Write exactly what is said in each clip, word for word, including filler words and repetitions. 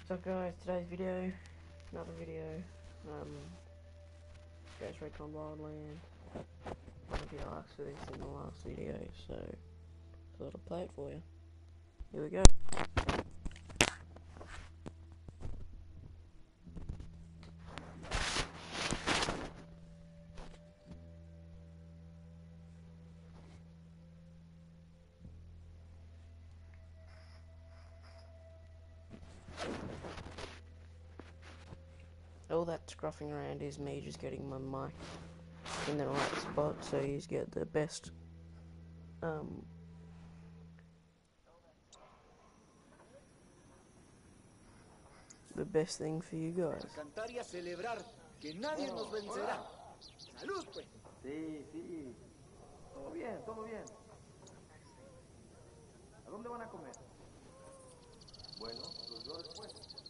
So guys, today's video, another video, um, Ghost Recon Wildland. One of you asked for this in the last video, so I thought I'd play it for you. Here we go. All that scruffing around is me just getting my mic in the right spot so you get the best um, the best thing for you guys. Cantar y a celebrar que nadie nos vencerá. Salud, pues. Sí, sí. Todo bien, todo bien. ¿A dónde van a comer? Bueno, los veo después.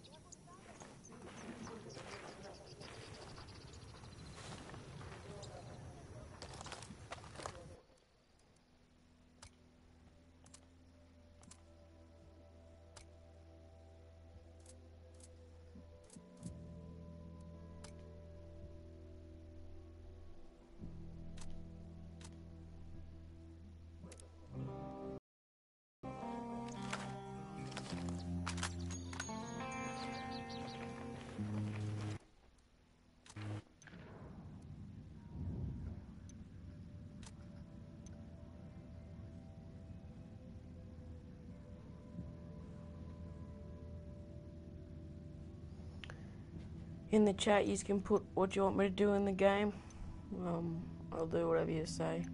In the chat, you can put what you want me to do in the game. Um, I'll do whatever you say.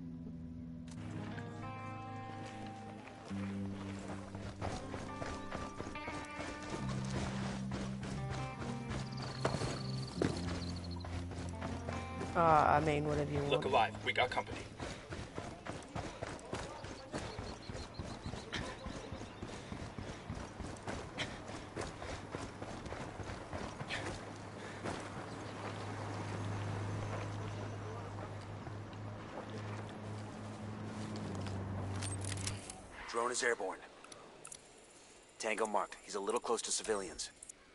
Uh, I mean, whatever you want. Look alive, we got company. Drone is airborne. Tango marked. He's a little close to civilians.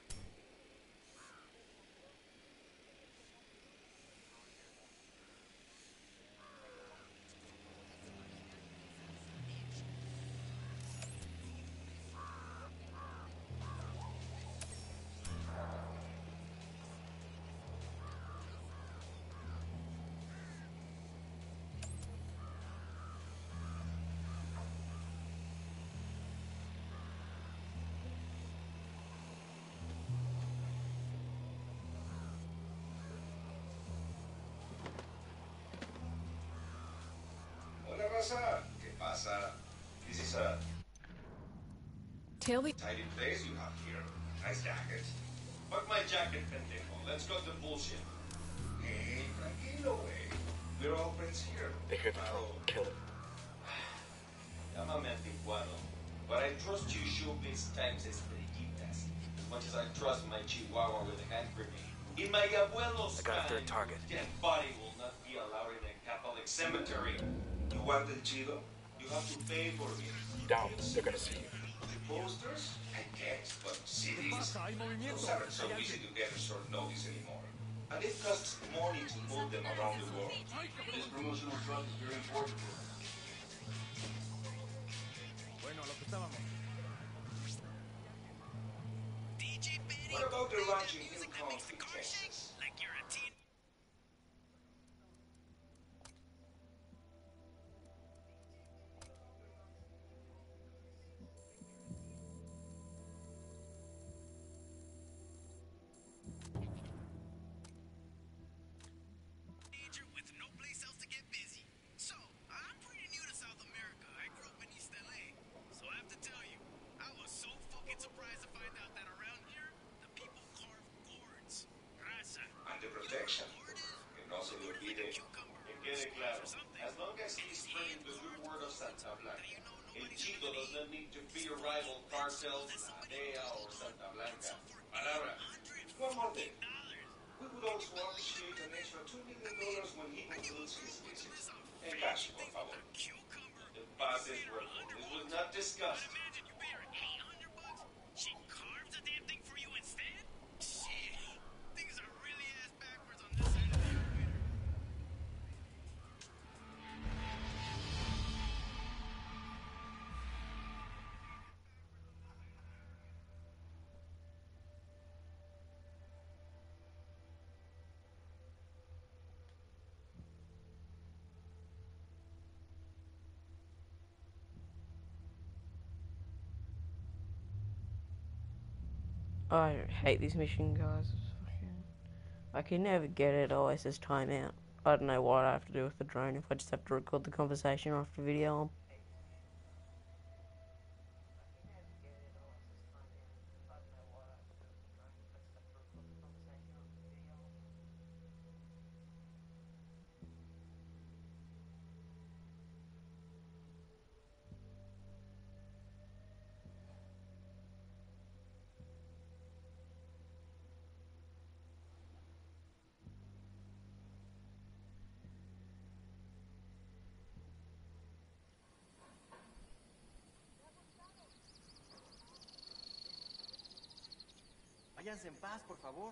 ¿Qué pasa? This is a Tailby. tidy place you have here. Nice jacket. Fuck my jacket, pendejo. Let's cut the bullshit. Hey, tranquilo, wey. We're all friends here. They hear the drone. Kill it. Llámame anticuado. But I trust you showbiz times estrellitas as much as I trust my chihuahua with a hand grenade. In my abuelo's I got a third time, target. dead body will not be allowed in a Catholic cemetery. You want the chido? You have to pay for it. Down, they're gonna see you. The posters? I guess, but C Ds? Those aren't so easy to get a short notice anymore. And it costs money to move them around the world. This promotional drug is very important. Bueno, a lo que estábamos. What about the ranch in Hill Country, Texas? With no place else to get busy. So, I'm pretty new to South America. I grew up in East L A. So I have to tell you, I was so fucking surprised to find out that around here, the people carve gourds. Raza. And the protection. Que no se le olvide. Que quede claro. As long as he's spreading the good word of Santa Blanca, El Chico does not need to be a rival cartels, La D E A or Santa Blanca. Palabra. One more thing. We would also appreciate an extra two million dollars when he concludes his visit. En cash, por favor. The past is worth it. This was not discussed. Imagine you pay her eight hundred bucks. She carves the damn thing for you and I hate this mission, guys. It's fucking... I can never get it. It always says timeout. I don't know what I have to do with the drone. If I just have to record the conversation after video on. Váyanse en paz, por favor.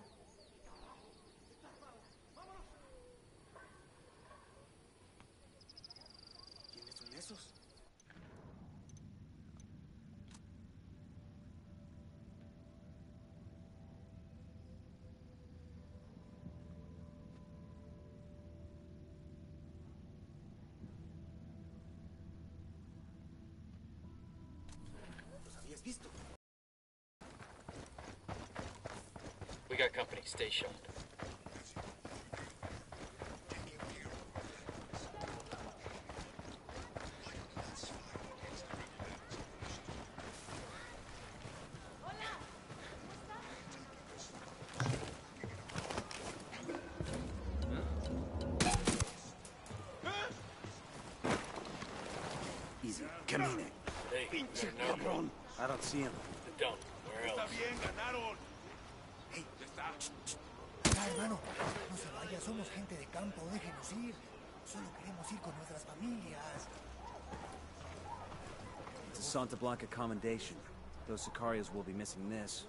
¿Quiénes son esos? ¿Los habías visto? We got company. Stay sharp. Easy. Camine. Hey, we got no room. I don't see him. The dump. Where else? Hey, Ya, hermano, no se vaya, somos gente de campo, déjenos ir. Solo queremos ir con nuestras familias. it's a Santa Blanca commendation. Those Sicarios will be missing this.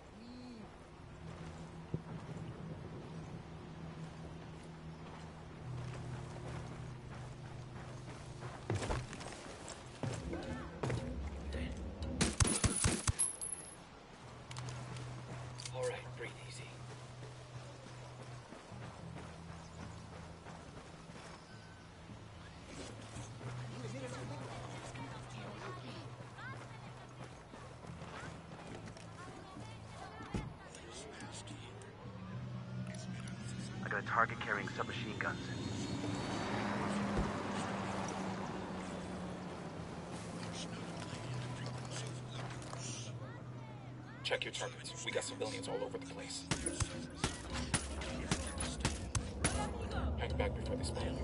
All right, breathe easy. I got a target carrying submachine guns. Check your targets. We got civilians all over the place. Hang back before they spawn.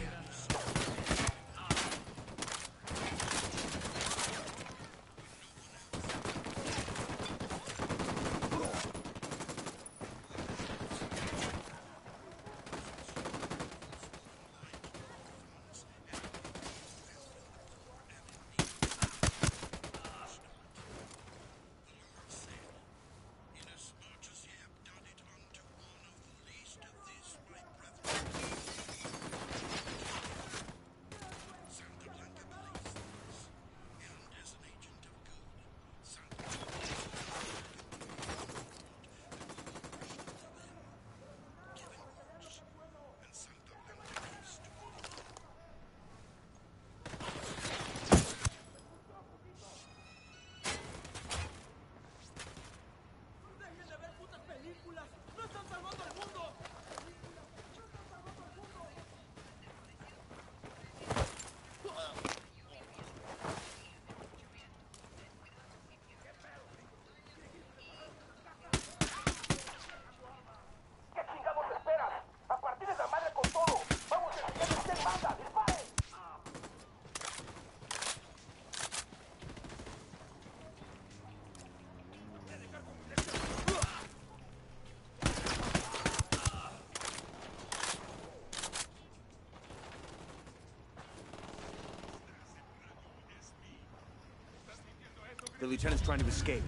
The lieutenant's trying to escape.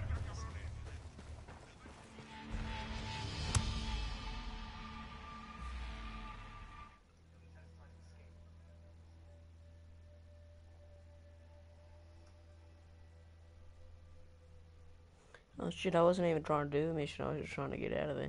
Oh shit, I wasn't even trying to do the mission, I was just trying to get out of there.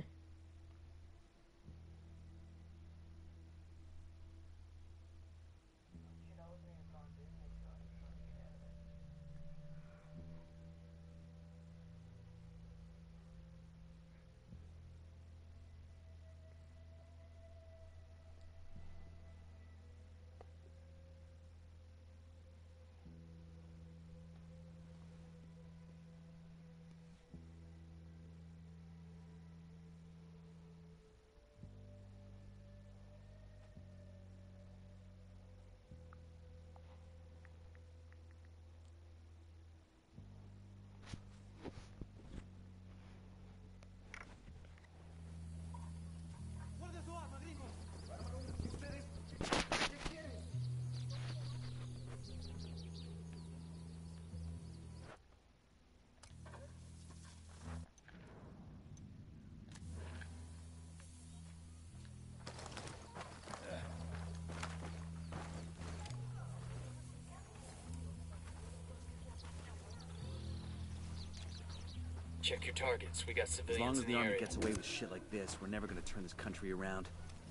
Check your targets. We got As civilians long as in the the army area. gets away with shit like this, we're never gonna turn this country around.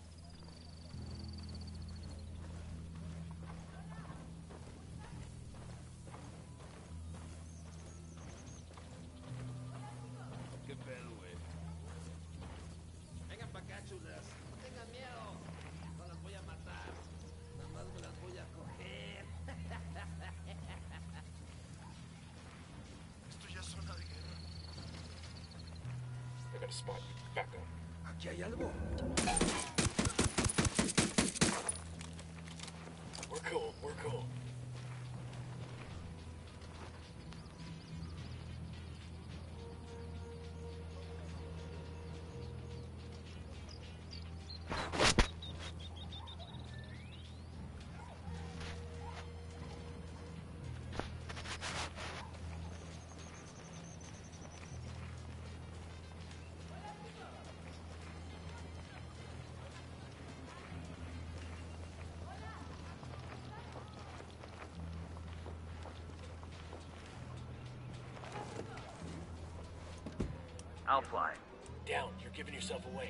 ¿Qué pedo, güey? Vengan pa' acá, chulas. No tengan miedo. No las voy a matar. Nada más me las voy a coger. Esto ya suena de guerra. They're gonna spot you. Back up. Aquí hay algo. We're cool. We're cool. I'll fly. Down. You're giving yourself away.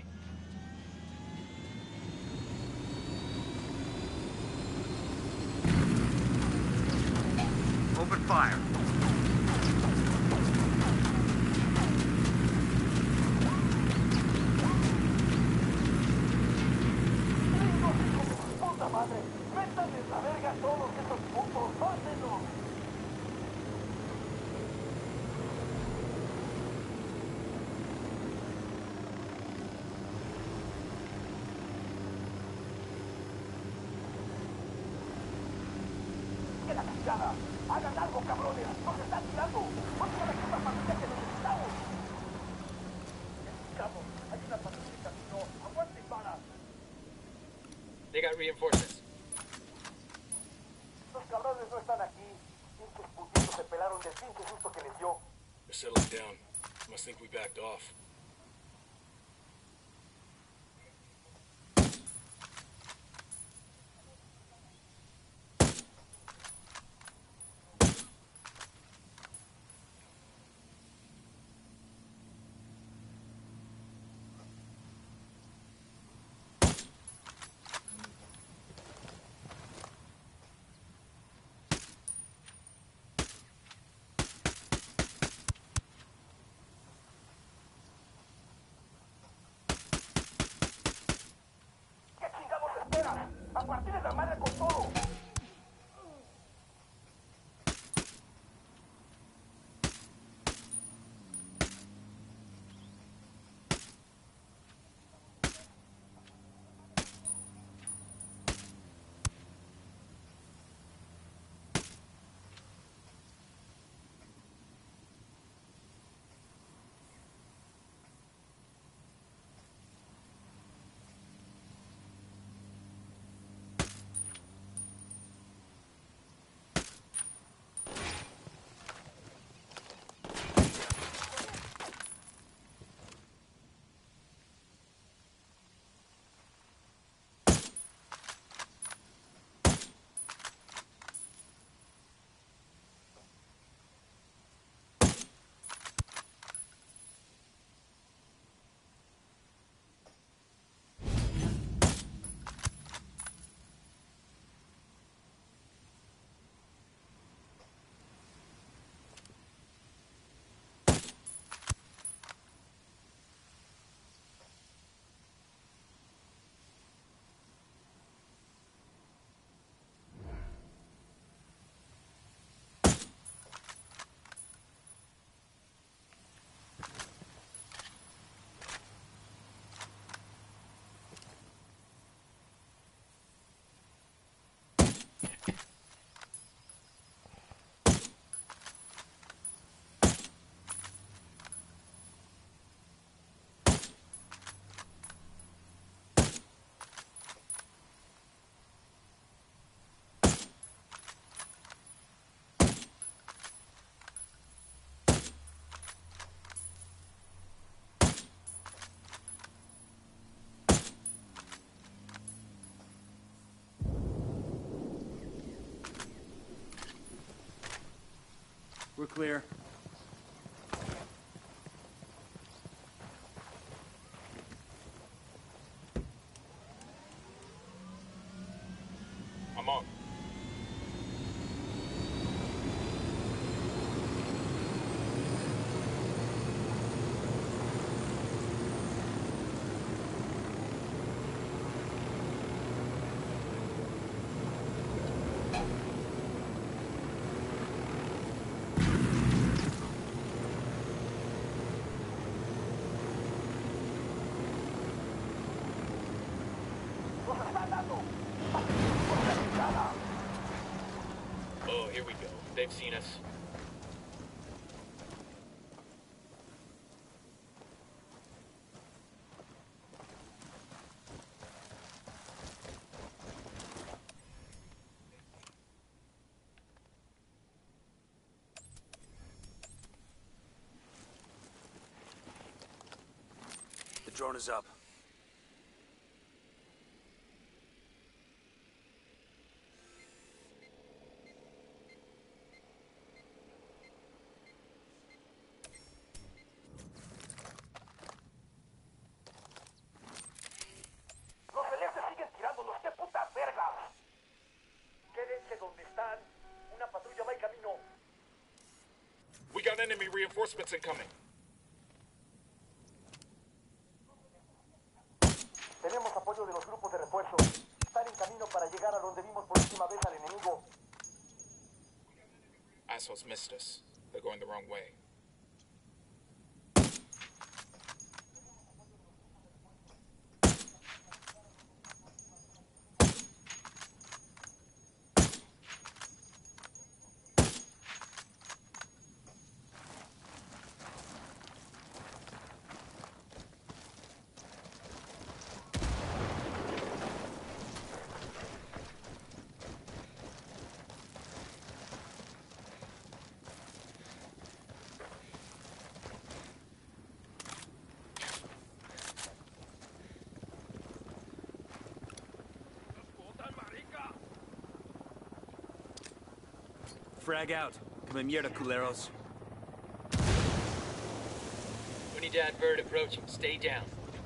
Open fire. ¡Puta madre! ¡Métanles la verga a todos esos putos! ¡Pásenlo! ¡Que la chingada! ¡Hagan algo, cabrones! ¡Nos están tirando! ¡Vamos a la puta familia que necesitamos! ¡Necesitamos! ¡Hay una patrulla en camino! ¡Aguanten balas! They got reinforcements. Los cabrones no están aquí. Pinches putitos se pelaron del pinche susto que les dio. They're settling down. Must think we backed off. ¿Qué chingados esperan? ¡A partir de la madre con todo! We're clear. they've seen us. The drone is up. ¡Los celestes siguen tirándonos! ¡Qué putas vergas! Quédense donde están. Una patrulla va en camino. We got enemy reinforcements incoming. Tenemos apoyo de los grupos de refuerzo. Están en camino para llegar a donde vimos por última vez al enemigo. Assholes missed us. They're going the wrong way. Frag out. Come mierda, culeros. Unidad Verde approaching. Stay down.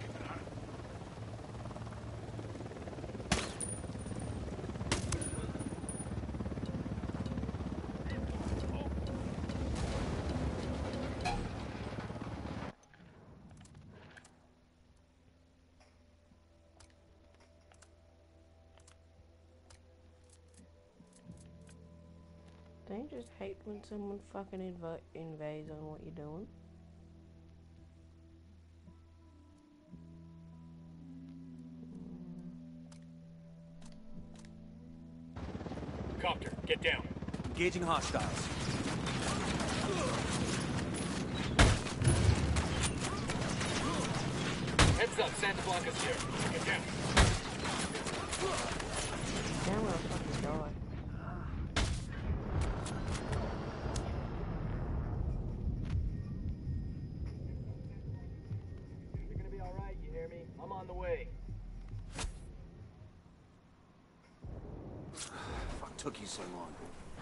Don't you just hate when someone fucking inv invades on what you're doing? Copter, get down. Engaging hostiles. Heads up, Santa Blanca's here. Get down. Damn, I'm gonna fucking die. You're gonna be alright, you hear me? I'm on the way. Fuck took you so long.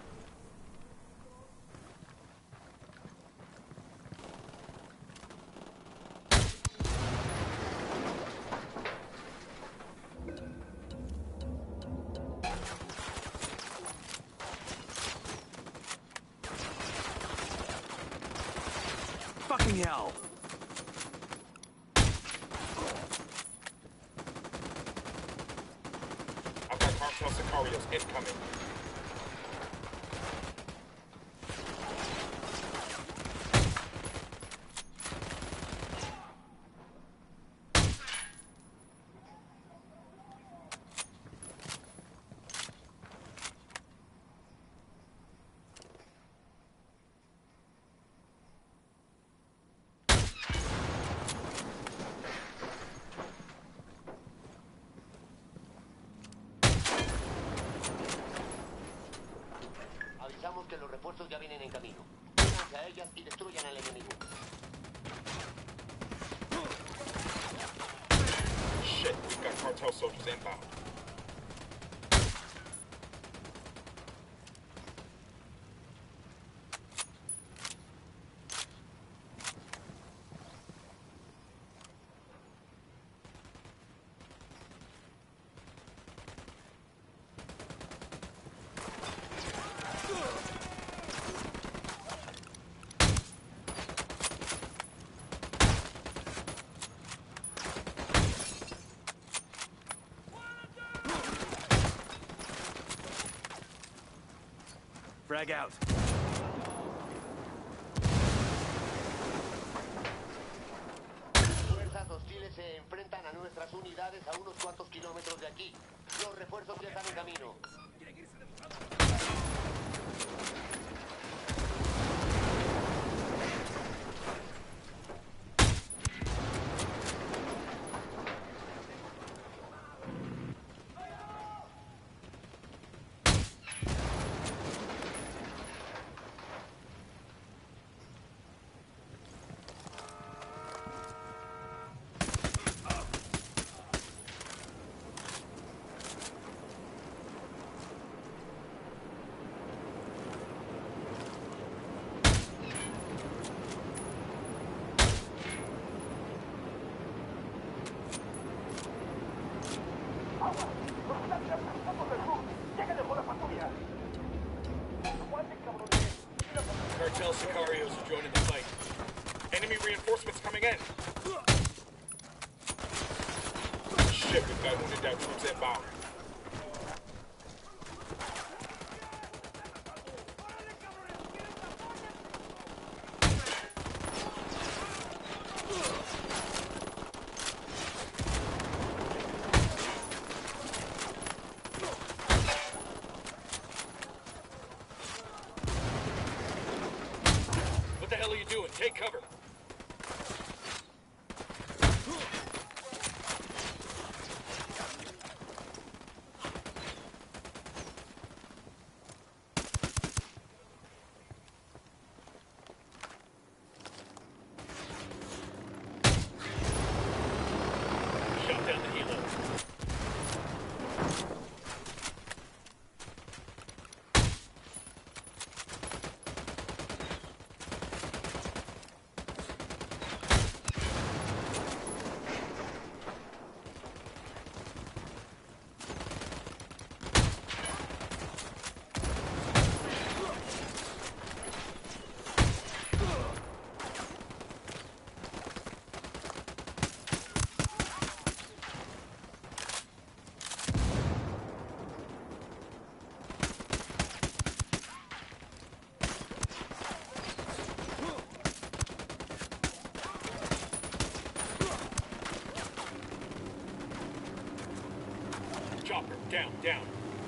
Fucking hell! I've got Cartel Sicarios incoming. Avisamos que los refuerzos ya vienen en camino. Únanse a ellas y destruyan al enemigo. Shit, we've got Cartel soldiers inbound. Frag out. Fuerzas hostiles se enfrentan a nuestras unidades a unos cuantos kilómetros de aquí. Los refuerzos ya están en camino. Cartel Sicarios are joining the fight. Enemy reinforcements coming in. Shit, we've got wounded down troops inbound. What the hell are you doing? Take cover. Shot down the helo. Chopper, down, down.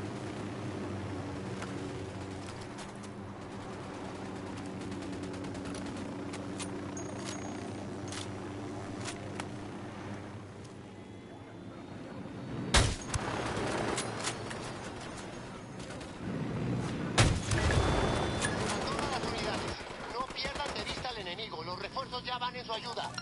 Todas las unidades, no pierdan de vista al enemigo. Los refuerzos ya van en su ayuda.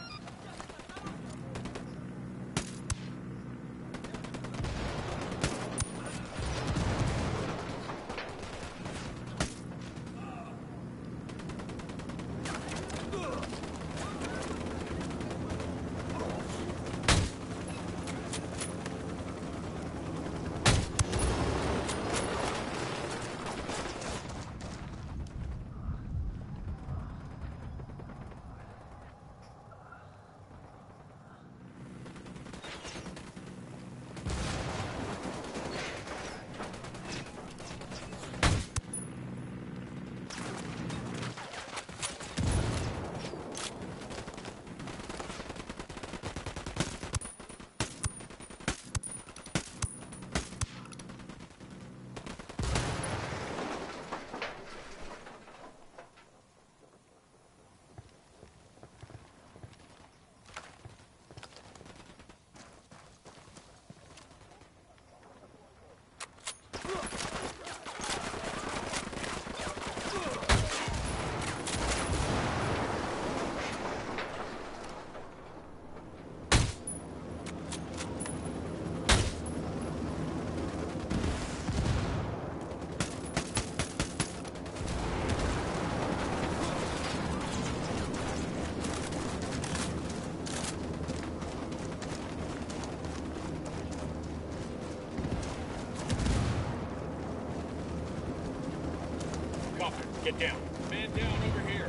Copter, get down. Man down over here.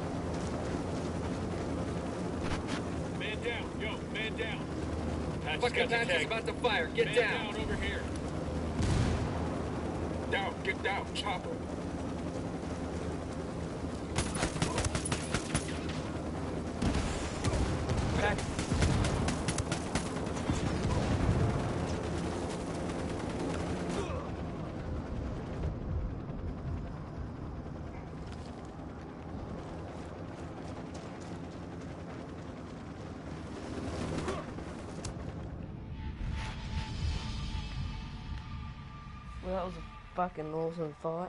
Man down, yo, man down. Patch Fucking Patch is about to fire. Get man down. down over here. Down, get down, chopper. Patch. Well, that was a fucking awesome fight.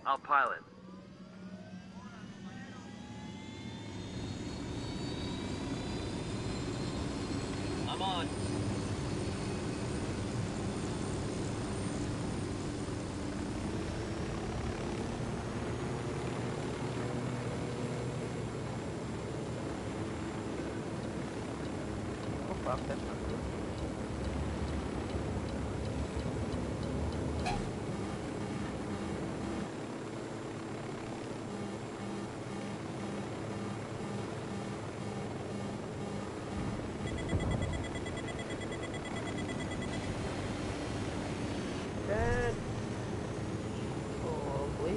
I'll pilot. I'm on. Oh fuck, that's not good. Dad. Oh, bleach.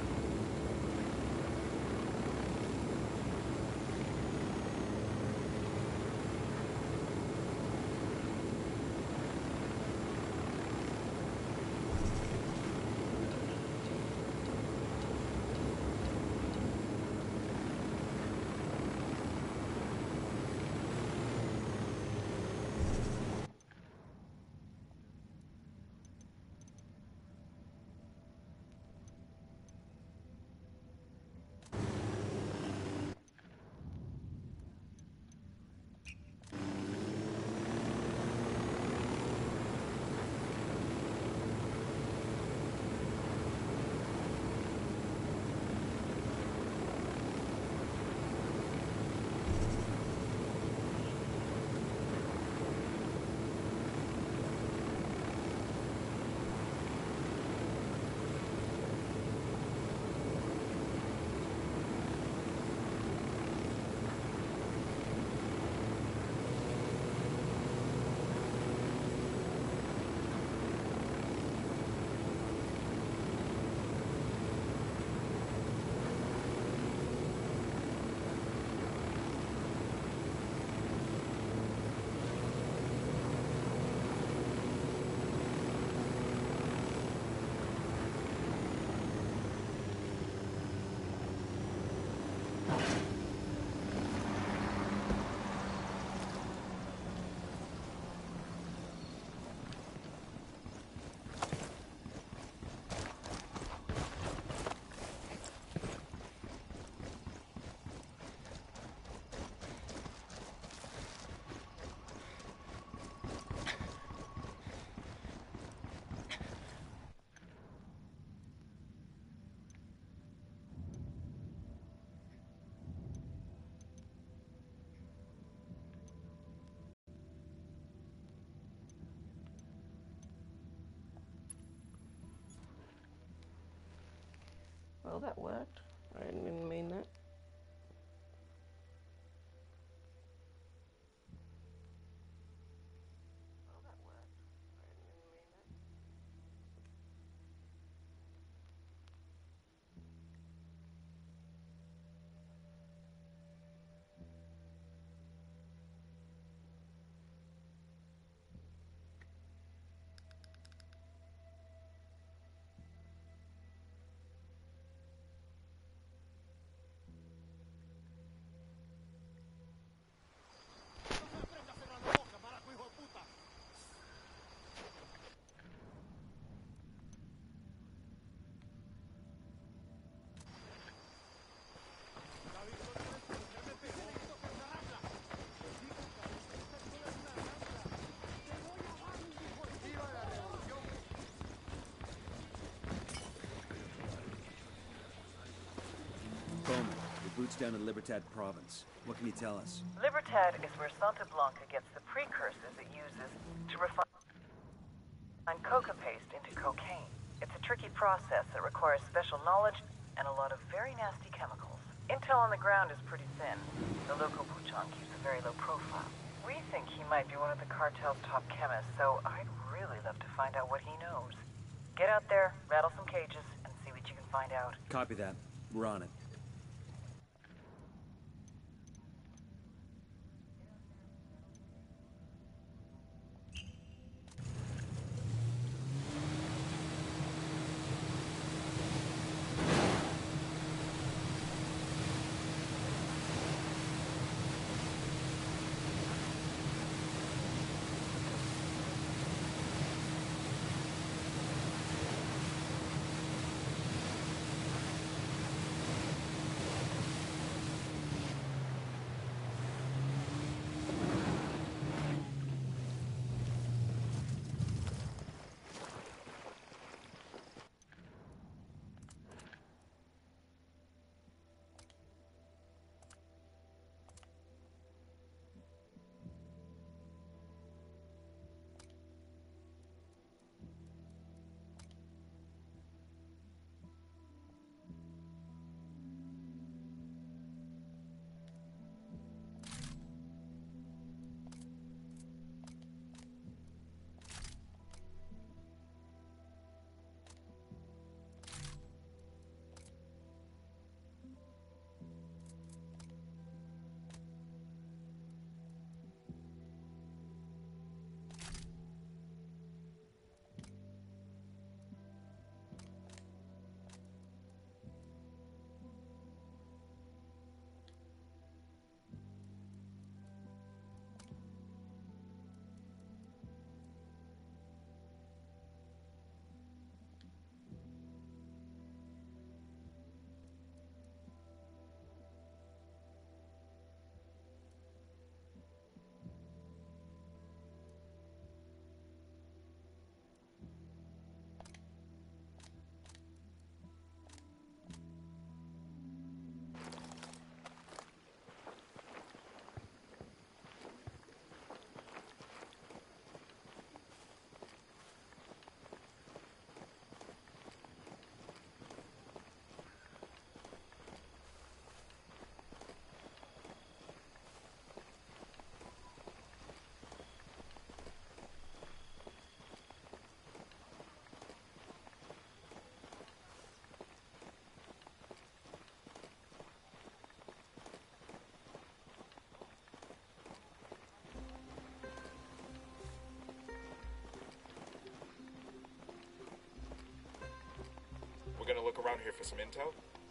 Well, that worked. I didn't mean that. Bowman, your boots down in Libertad province. What can you tell us? Libertad is where Santa Blanca gets the precursors it uses to refine coca paste into cocaine. It's a tricky process that requires special knowledge and a lot of very nasty chemicals. Intel on the ground is pretty thin. The local Puchon keeps a very low profile. We think he might be one of the cartel's top chemists, so I'd really love to find out what he knows. Get out there, rattle some cages, and see what you can find out. Copy that. We're on it. here for some intel?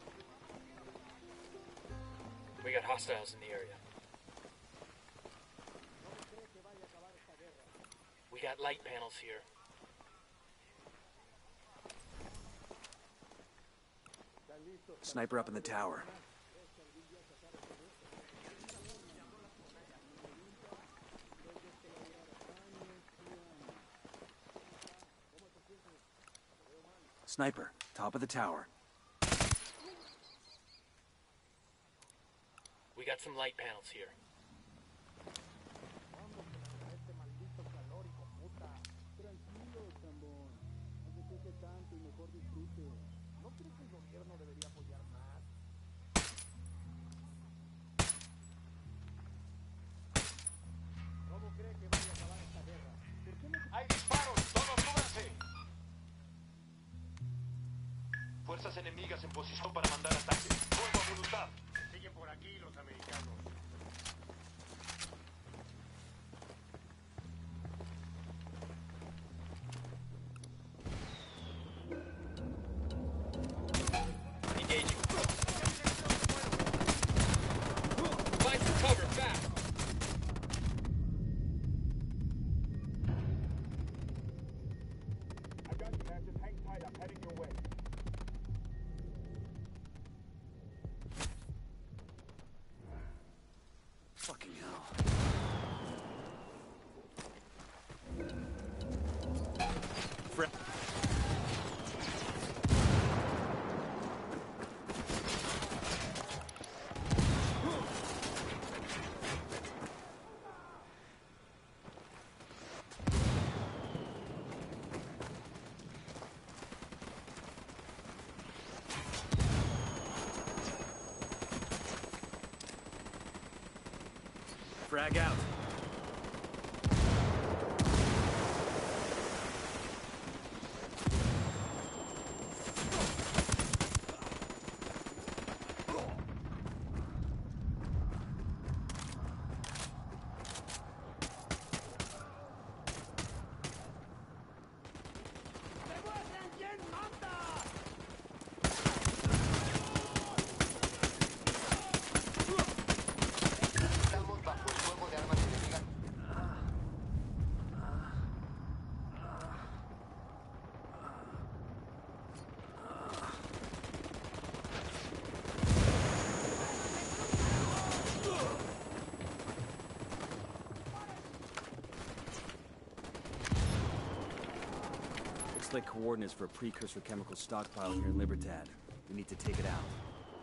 We got hostiles in the area. We got light panels here. Sniper up in the tower. Sniper, top of the tower. We got some light panels here. ¡Hay disparos! ¡Todos cúbranse! Fuerzas enemigas en posición para mandar ataques. ¡Fuego a voluntad! Siguen por aquí los americanos. Engaging. Find some cover, fast! I got you, man. Just hang tight. I'm heading your way. Fucking hell. Fre- Frag out. Estamos bajo el fuego de armas enemigas. Looks like coordinates for a precursor chemical stockpile here in Libertad. We need to take it out.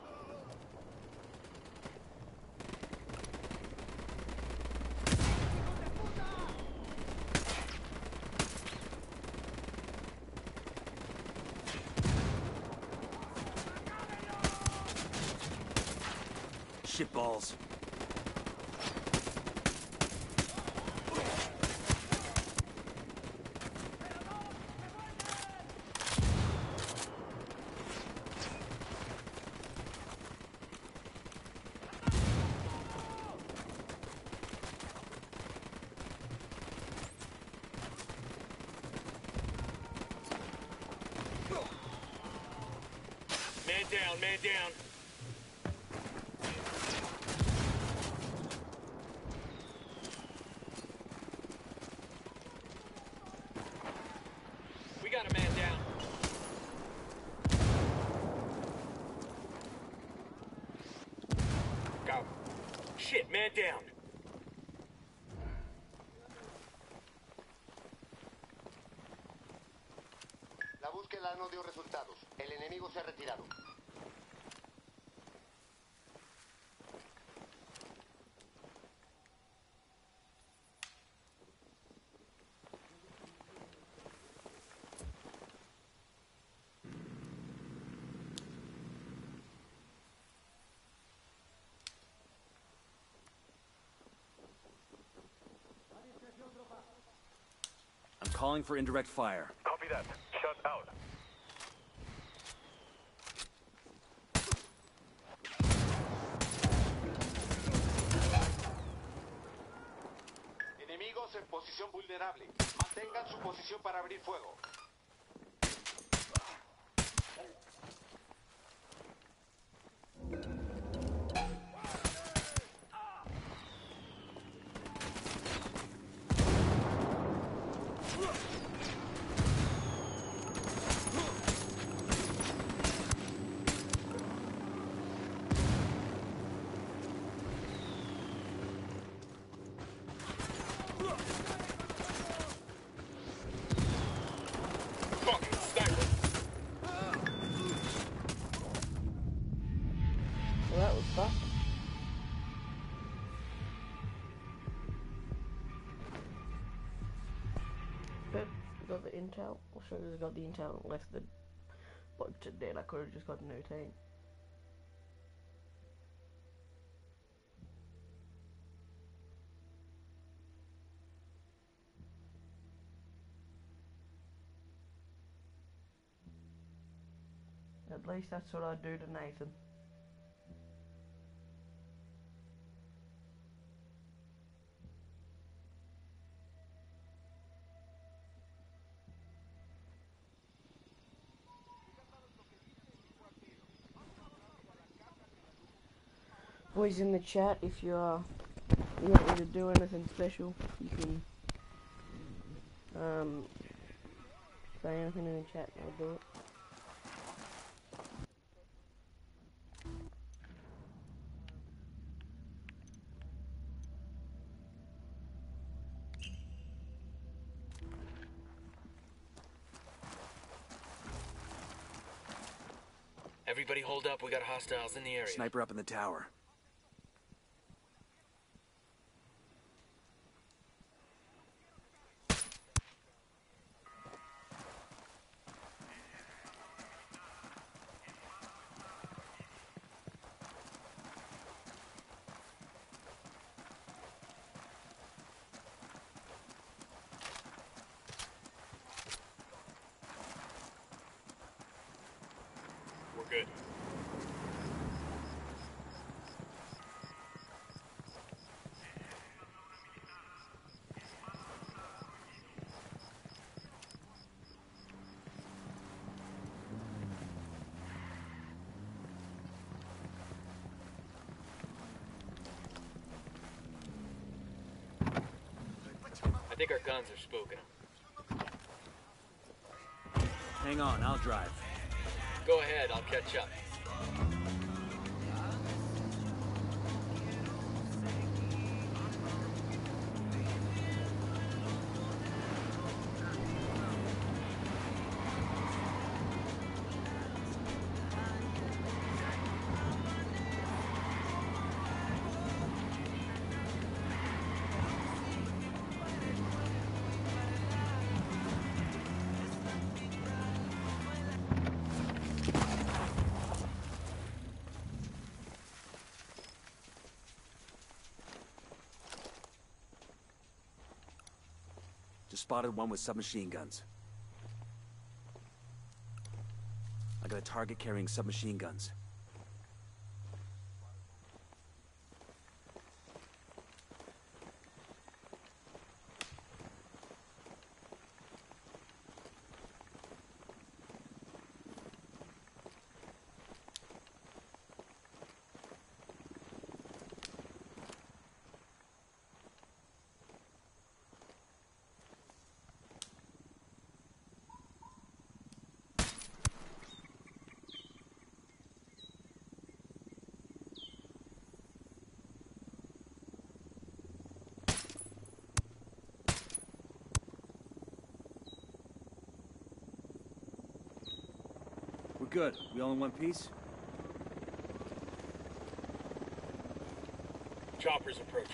Shitballs. Man down, man down. We got a man down. Go. Shit, man down. La búsqueda no dio resultados. El enemigo se ha retirado. I'm calling for indirect fire. Copy that. Shut out. Enemigos en posición vulnerable. Mantengan su posición para abrir fuego. Well, that was fast. Good. Got the intel. I'll show you I got the intel and left the but then I could have just got no tank. At least that's what I do to Nathan. Boys in the chat, if you are you want me to do anything special, you can um say anything in the chat and I'll do it. Everybody hold up, we got hostiles in the area. Sniper up in the tower. Good. I think our guns are spooking them. Hang on, I'll drive. Go ahead, I'll catch up. Just spotted one with submachine guns. I got a target carrying submachine guns. Good. We all in one piece? Chopper's approaching.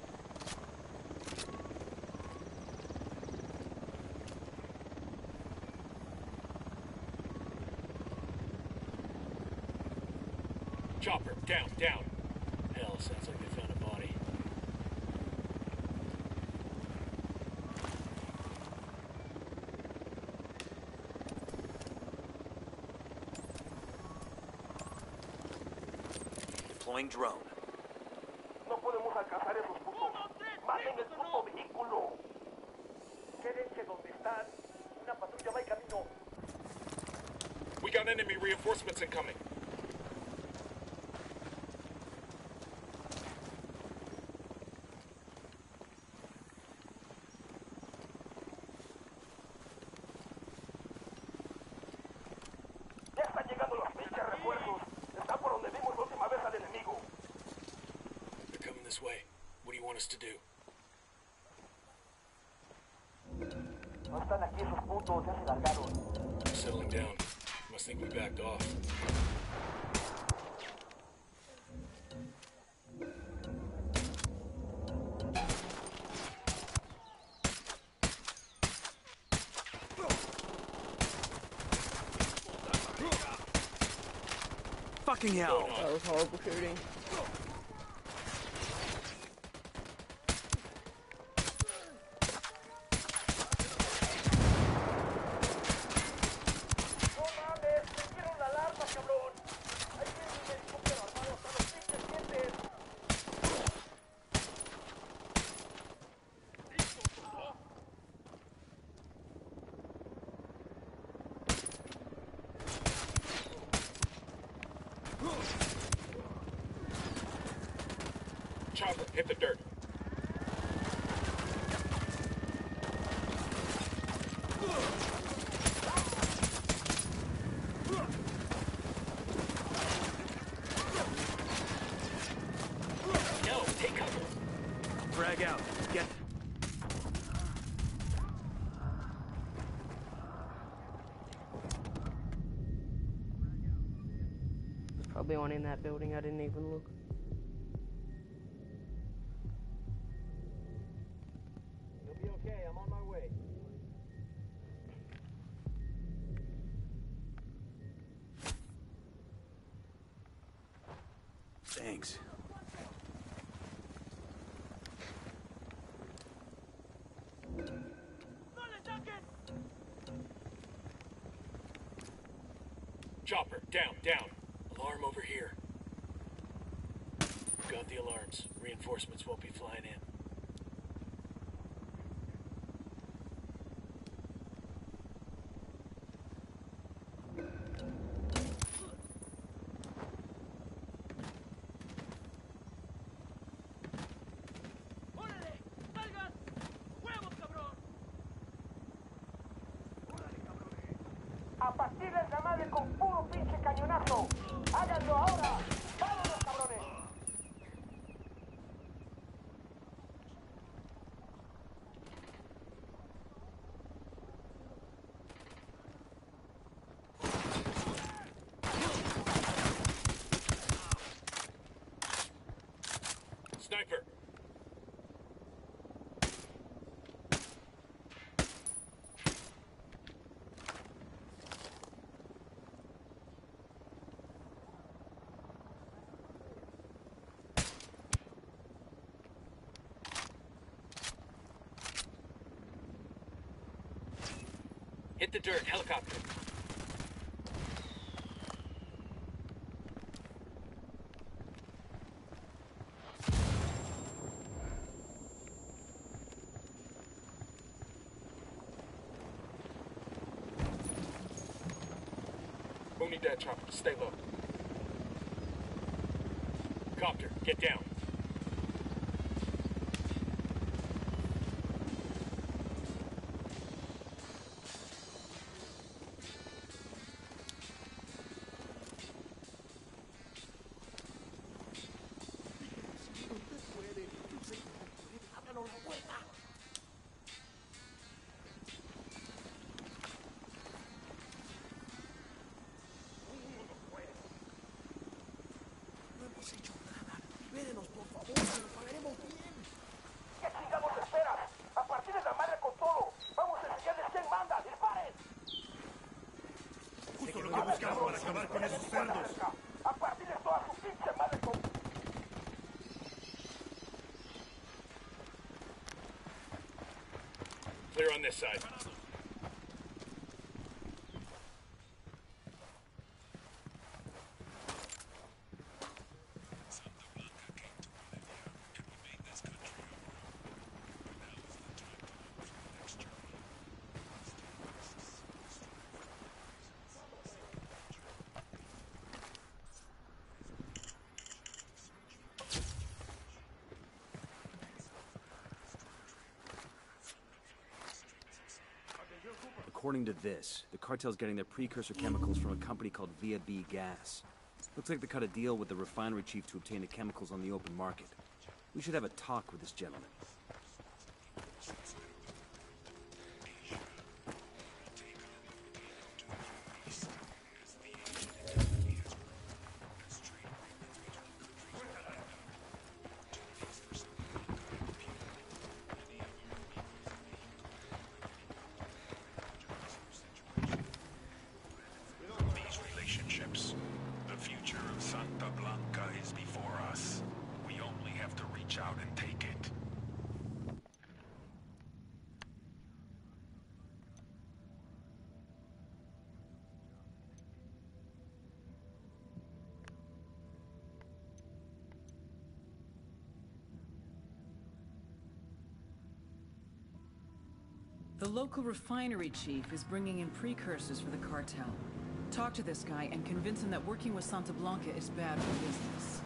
Chopper, down, down. Hell, sounds like they found a body. Deploying drone. No podemos alcanzar esos putos. Maten el puto vehículo. Quédense donde están. Una patrulla va en camino. We got enemy reinforcements incoming. This way. What do you want us to do? No están aquí esos putos, ya se largaron. Settling down. Must think we backed off. Fucking hell! That was horrible shooting. Chopper, hit the dirt. No, take cover. Frag out. Get... There's probably one in that building, I didn't even look. You'll be okay, I'm on my way. Thanks. Chopper, down, down. Alarm over here. Got the alarms. Reinforcements won't be flying in. A partir de esa madre con puro pinche cañonazo. Háganlo ahora. Vámonos, cabrones. Sniper! Hit the dirt, helicopter. Won't need that, Chopper. Stay low. Copter, get down. ¿Qué chingados esperas? A partir de la madre con todo. Vamos a enseñarles quién manda. ¡Disparen! Justo lo que buscamos para acabar con esos cerdos. A partir de toda su pinche madre con... Clear on this side. According to this, the cartel's getting their precursor chemicals from a company called Via B Gas. Looks like they cut a deal with the refinery chief to obtain the chemicals on the open market. We should have a talk with this gentleman. These relationships, the future of Santa Blanca is before us. We only have to reach out and take it. The local refinery chief is bringing in precursors for the cartel. Talk to this guy and convince him that working with Santa Blanca is bad for business.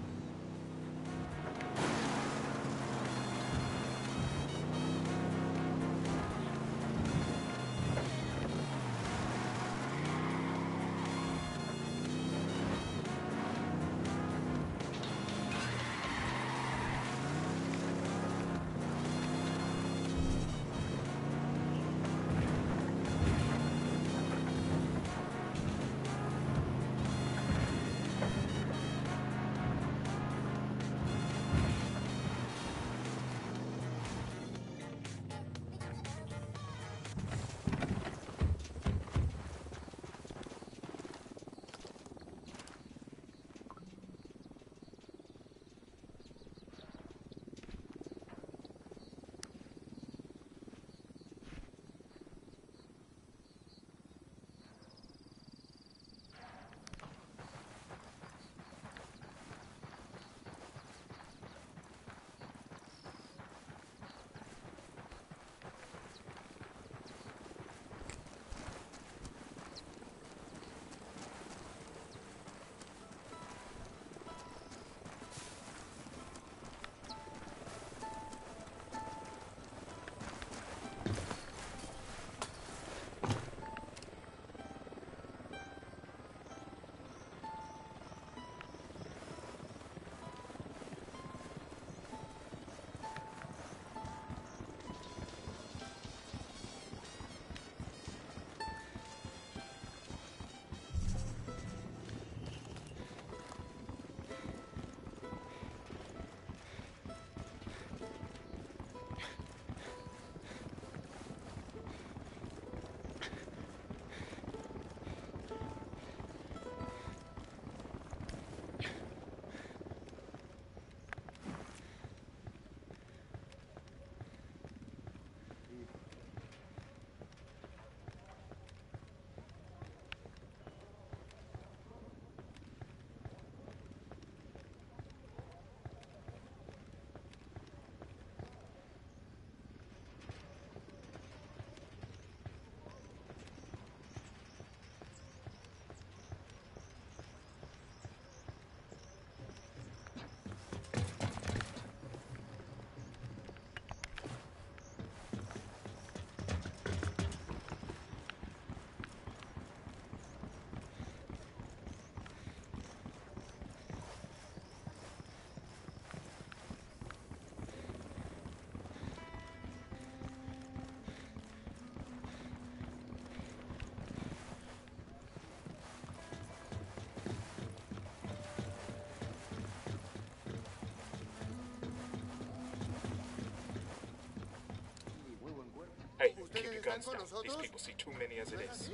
Hey, keep your guns down. These people see too many as it is.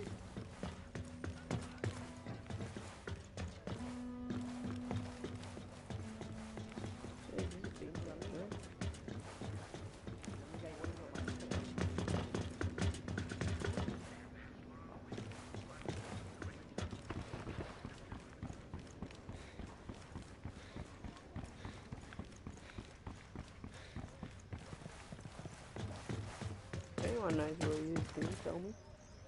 Anyone knows where he is, can you tell me?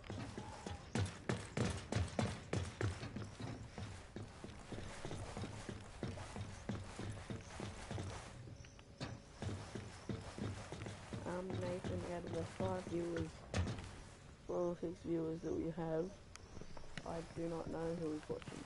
Um, Nathan, out of the five viewers, well, six viewers that we have, I do not know who is watching.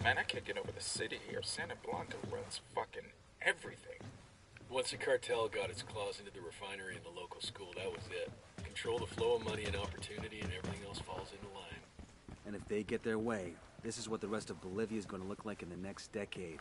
Man, I can't get over the city here. Santa Blanca runs fucking everything. Once the cartel got its claws into the refinery and the local school, that was it. Control the flow of money and opportunity, and everything else falls into line. And if they get their way, this is what the rest of Bolivia is going to look like in the next decade.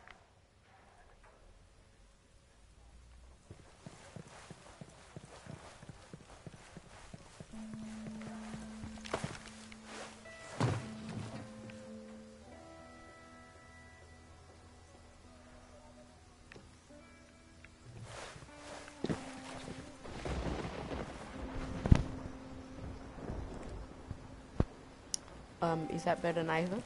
Um, is that better than Ava?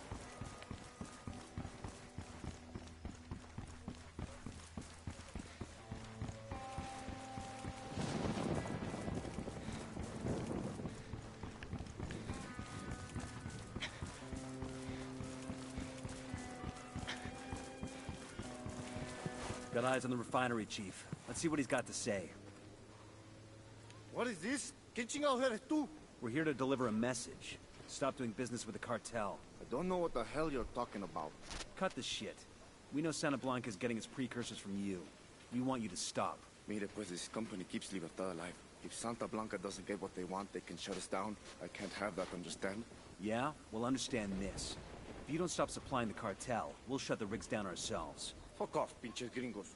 Got eyes on the refinery, Chief. Let's see what he's got to say. What is this? ¿Qué chingados eres tú? We're here to deliver a message. Stop doing business with the cartel. I don't know what the hell you're talking about. Cut the shit. We know Santa Blanca is getting its precursors from you. We want you to stop. Mire, pues this company keeps Libertad alive. If Santa Blanca doesn't get what they want, they can shut us down. I can't have that, understand? Yeah? Well, understand this. If you don't stop supplying the cartel, we'll shut the rigs down ourselves. Fuck off, pinches gringos.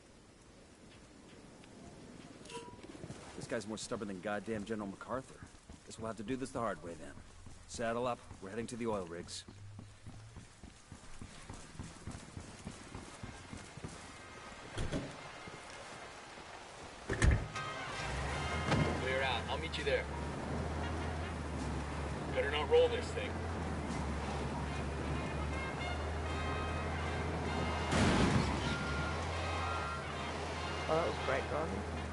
This guy's more stubborn than goddamn General MacArthur. Guess we'll have to do this the hard way then. Saddle up. We're heading to the oil rigs. Clear out. I'll meet you there. Better not roll this thing. Oh, that was great driving.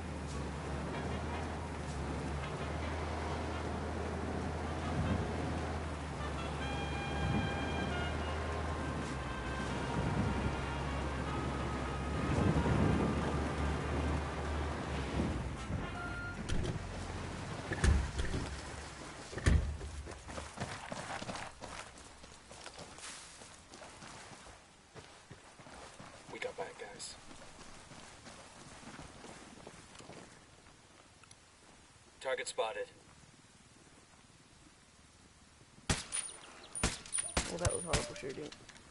We got bad guys. Target spotted. Well, that was horrible shooting.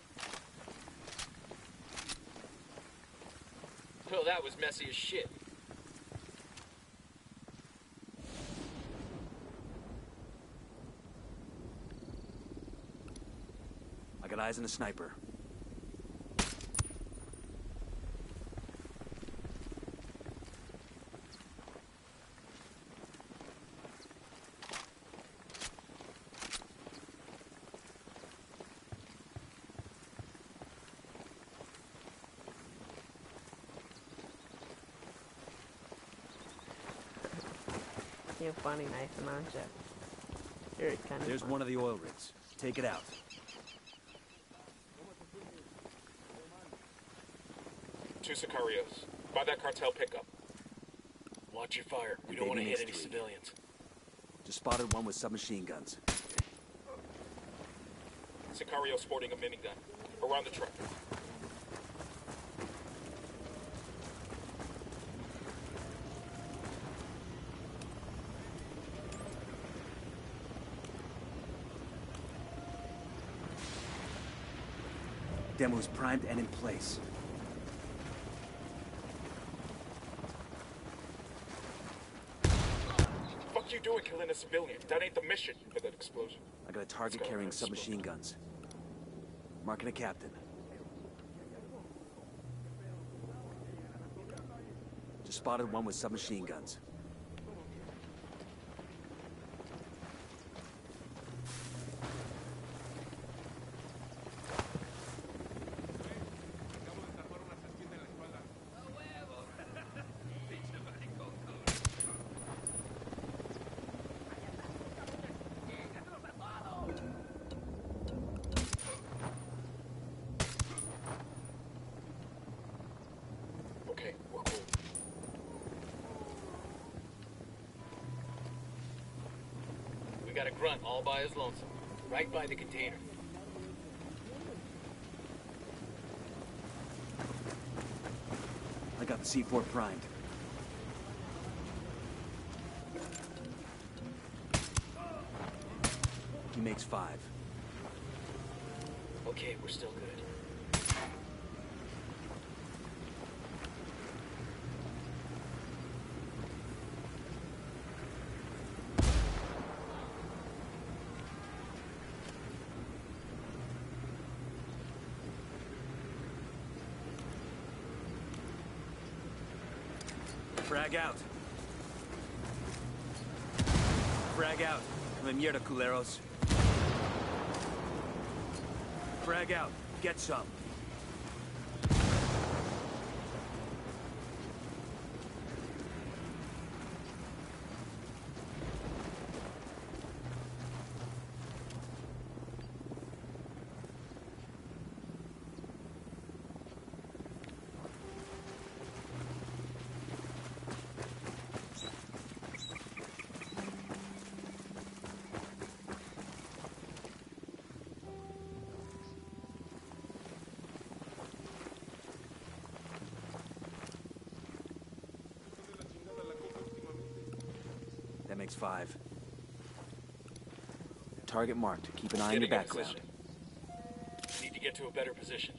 Well, that was messy as shit. I got eyes on a sniper. You're funny, Nathan, aren't you? You're kind of There's fun. one of the oil rigs. Take it out. Two Sicarios. By that cartel pickup. Watch your fire. We And don't want to baby hit makes any three. civilians. Just spotted one with submachine guns. Sicario sporting a minigun. Around the truck. Demo's primed and in place. Fuck you doing killing a civilian? That ain't the mission for that explosion. I got a target carrying submachine guns. Marking a captain. Just spotted one with submachine guns. Okay, we're cool. We got a grunt all by his lonesome. Right by the container. I got the C four primed. He makes five. Okay, we're still good. Frag out. Frag out. Come mierda, culeros. Frag out. Get some. That makes five. Target marked. Keep an eye on Getting your in background. position. Need to get to a better position.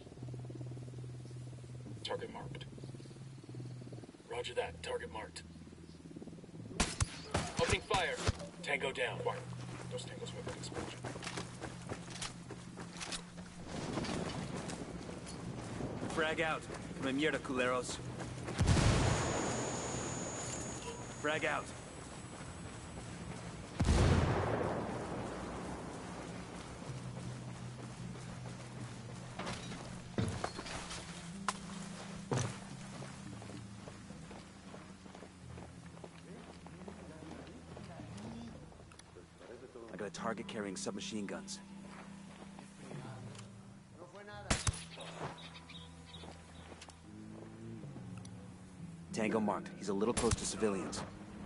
Target marked. Roger that. Target marked. Opening fire. Tango down. Quiet. Those tangos with an explosion. Frag out. Come mierda, culeros. Frag out. I got a target carrying submachine guns. Tango marked. He's a little close to civilians.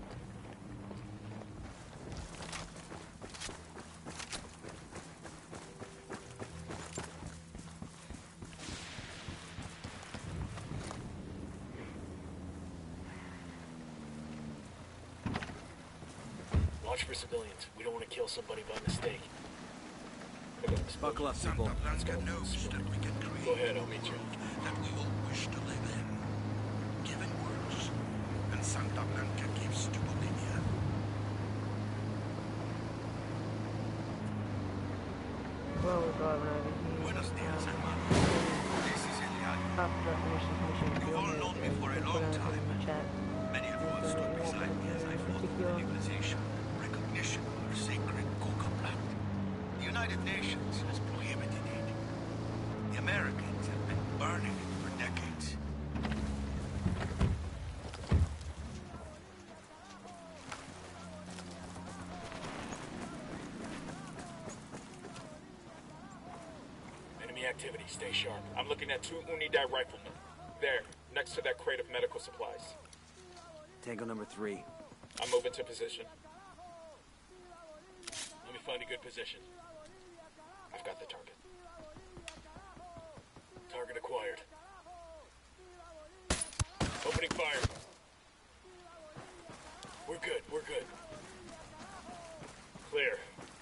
Watch for civilians. We don't want to kill somebody by mistake. Buckle up, people. Santa Blanca knows that we can create Go ahead, I'll meet you. that we all wish to live in. Given words, and Santa Blanca gives to Bolivia. Well, we're driving over here. Buenos dias, hermano. This is Eliad. After I finish this mission, You've all known me for a long time. Chat. Many of you have stood beside me as I fought for the legalization, recognition of our sacred coca plant. The United Nations has prohibited it. The Americans have been burning it for decades. Enemy activity. Stay sharp. I'm looking at two Unidad riflemen. There, next to that crate of medical supplies. Tango number three. I'm moving to position. Let me find a good position. I've got the target. Target acquired. Opening fire. We're good, we're good. Clear.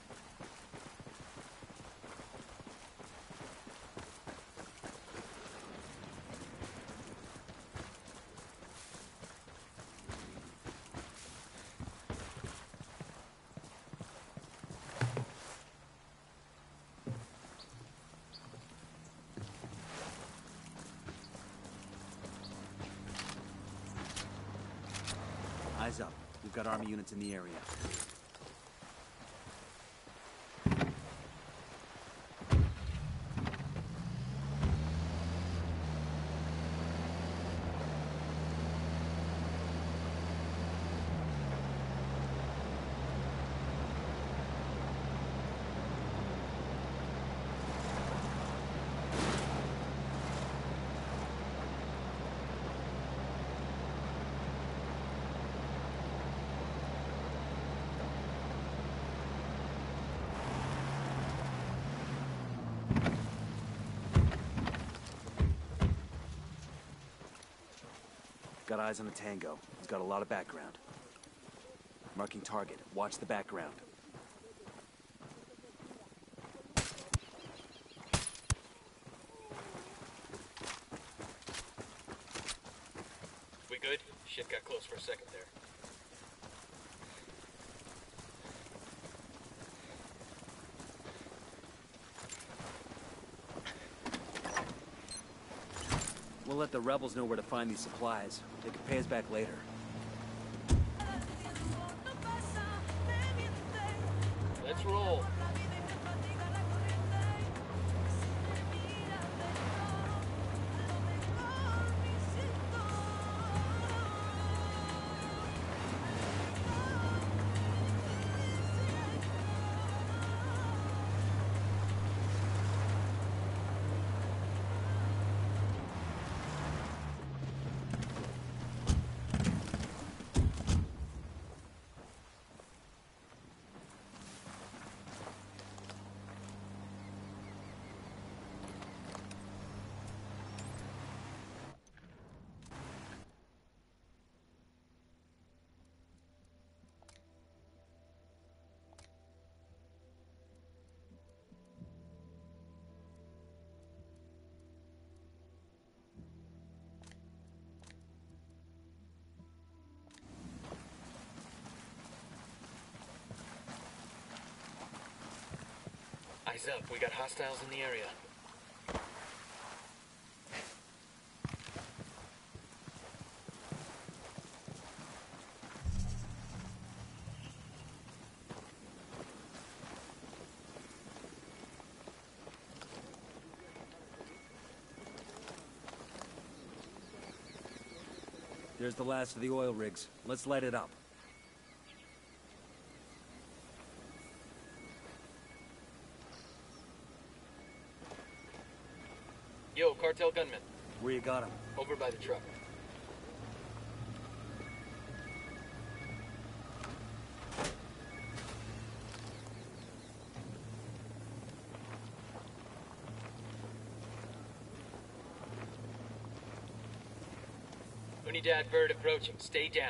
Eyes up. We've got army units in the area. Got eyes on the Tango. He's got a lot of background. Marking target. Watch the background. We good? Shit got close for a second there. We'll let the rebels know where to find these supplies. They can pay us back later. Let's roll. Eyes up, we got hostiles in the area. There's the last of the oil rigs. Let's light it up. Yo, cartel gunman. Where you got him? Over by the truck. Unidad bird approaching. Stay down.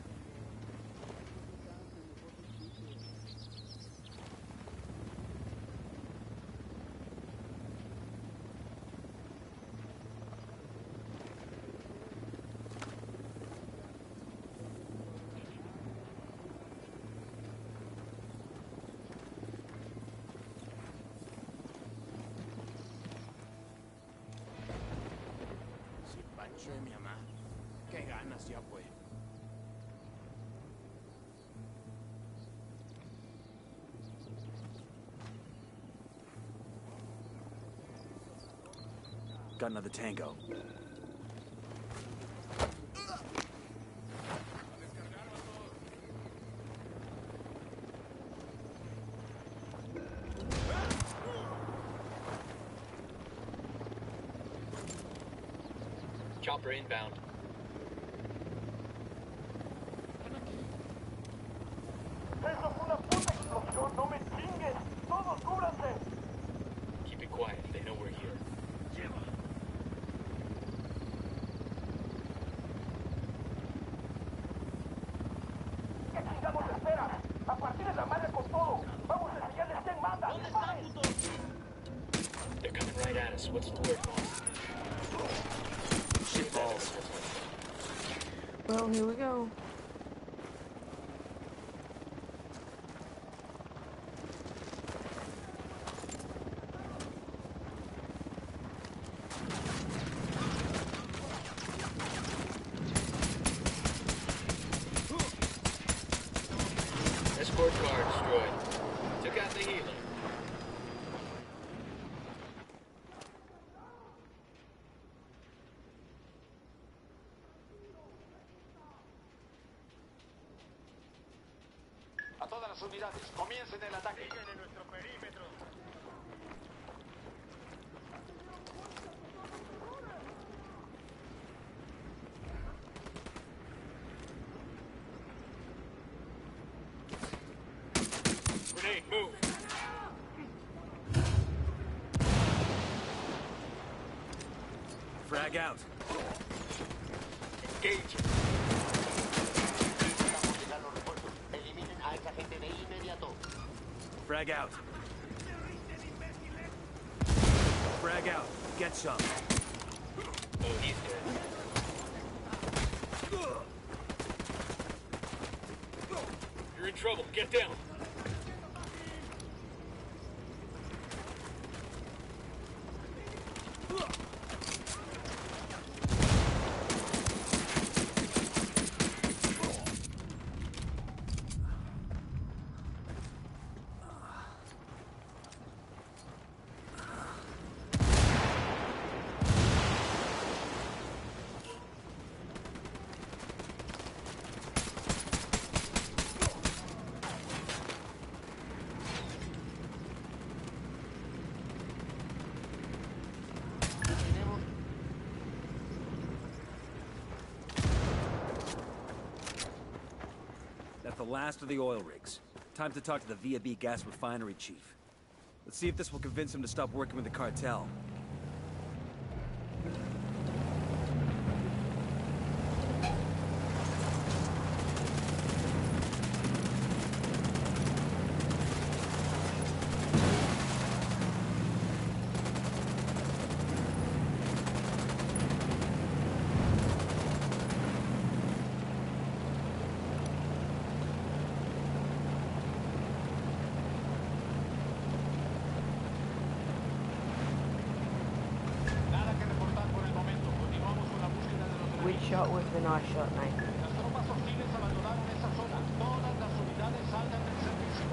Pancho de mi mamá. Qué ganas ya, pues. Got another Tango. Chopper inbound. ¡Eso fue una puta explosión! ¡No me chingues! ¡Todos cúbranse! Keep it quiet. They know we're here. Lleva. ¿Qué chingados esperas? ¡A partir de la madre con todo! ¡Vamos a enseñarles quién manda! ¡Disparen! They're coming right at us. What's the word, boss? Shit balls. Well, here we go. Escort car destroyed. Took out the healer. A todas las unidades, comiencen el ataque. Siguen en nuestro perímetro. Grenade, move. Frag out. Engage. Frag out. Frag out. Get some. Oh, he's dead. You're in trouble. Get down. That's the last of the oil rigs. Time to talk to the Via B gas refinery chief. Let's see if this will convince him to stop working with the cartel. Which shot was the nice shot, mate? Las tropas hostiles abandonaron esa zona. Todas las unidades salgan del servicio.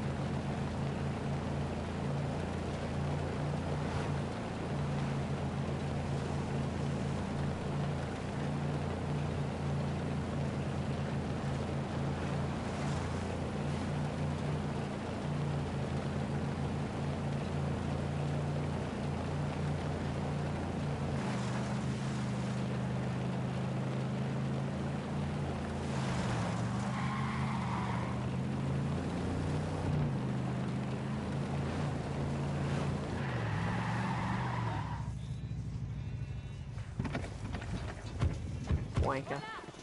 Wanker.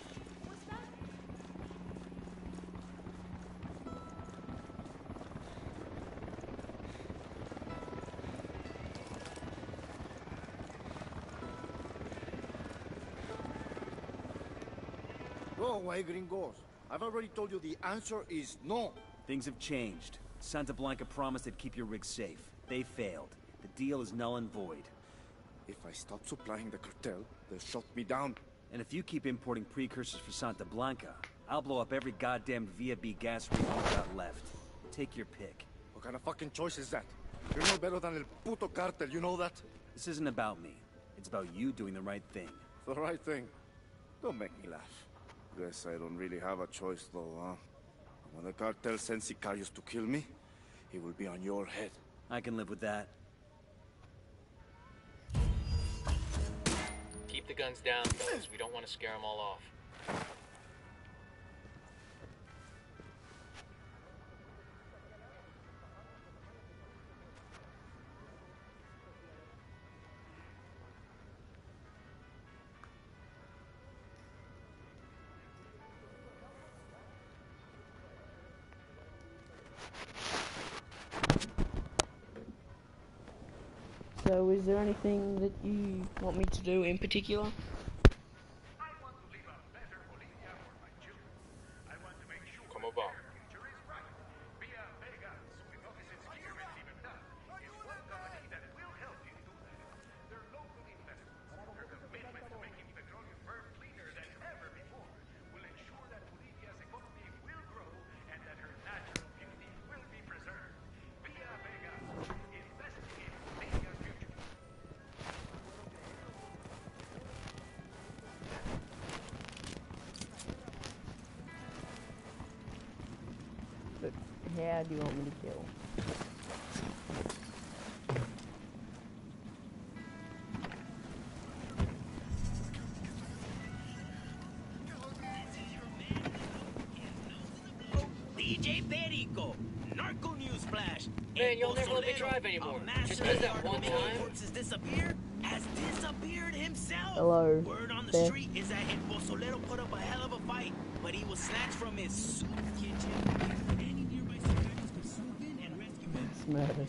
Go away, gringos. I've already told you the answer is no. Things have changed. Santa Blanca promised they'd keep your rigs safe. They failed. The deal is null and void. If I stop supplying the cartel, they'll shut me down. And if you keep importing precursors for Santa Blanca, I'll blow up every goddamn Via B gas rig you've got left. Take your pick. What kind of fucking choice is that? You're no better than El Puto Cartel, you know that? This isn't about me. It's about you doing the right thing. The right thing? Don't make me laugh. Guess I don't really have a choice, though, huh? When the cartel sends sicarios to kill me, it will be on your head. I can live with that. Keep the guns down, fellas. We don't want to scare them all off. So, is there anything that you want me to do in particular? Como va? But how do you want me to kill? D J Perico, narco news flash. Man, you'll never let me drive anymore. Just because that one time. Has disappeared, has disappeared himself. Hello. Word on the Beth. street is that El Pozolero put up a hell of a fight, but he was snatched from his soup kitchen. Any nearby civilians could swoop in and rescue murders.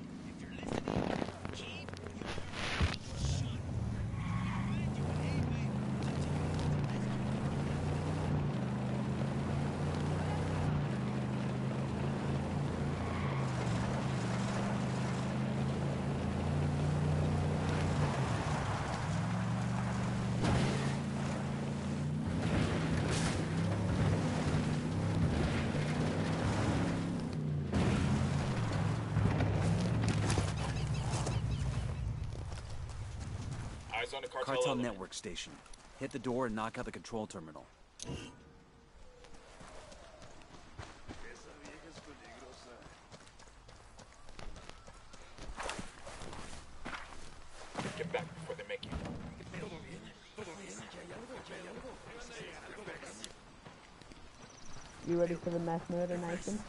Eyes on the cartel, Cartel element. network station. Hit the door and knock out the control terminal. Get back before they make you. You ready for the mass murder, Nathan?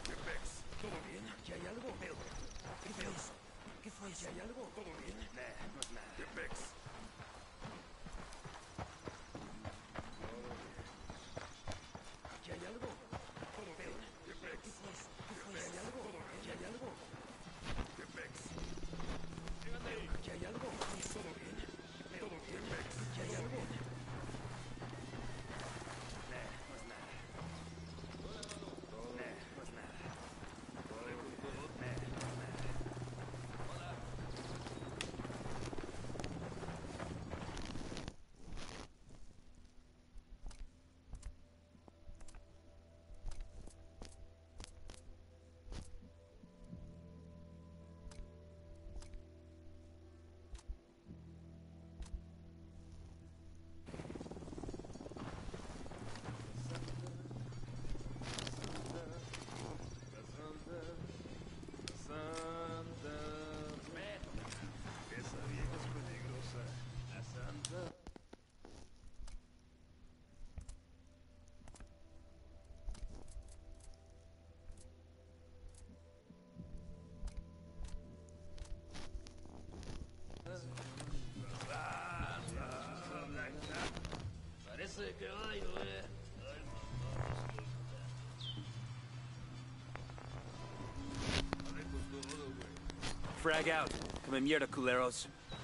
Frag out. Come in mierda, culeros.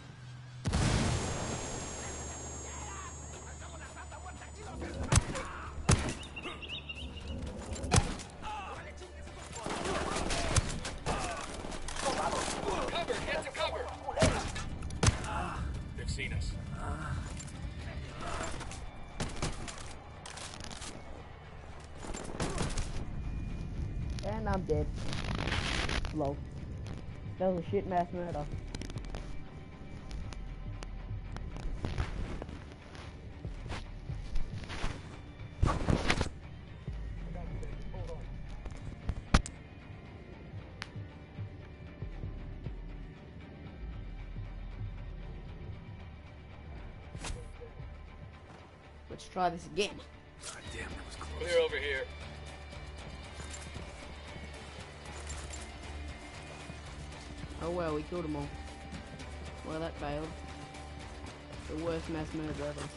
Cover! Get to cover! They've seen us. And I'm dead. Low. That was a shit mass murder. Let's try this again. God damn, that was close. Clear over here. Oh well, we killed them all. Well, that failed. The worst mass murder ever.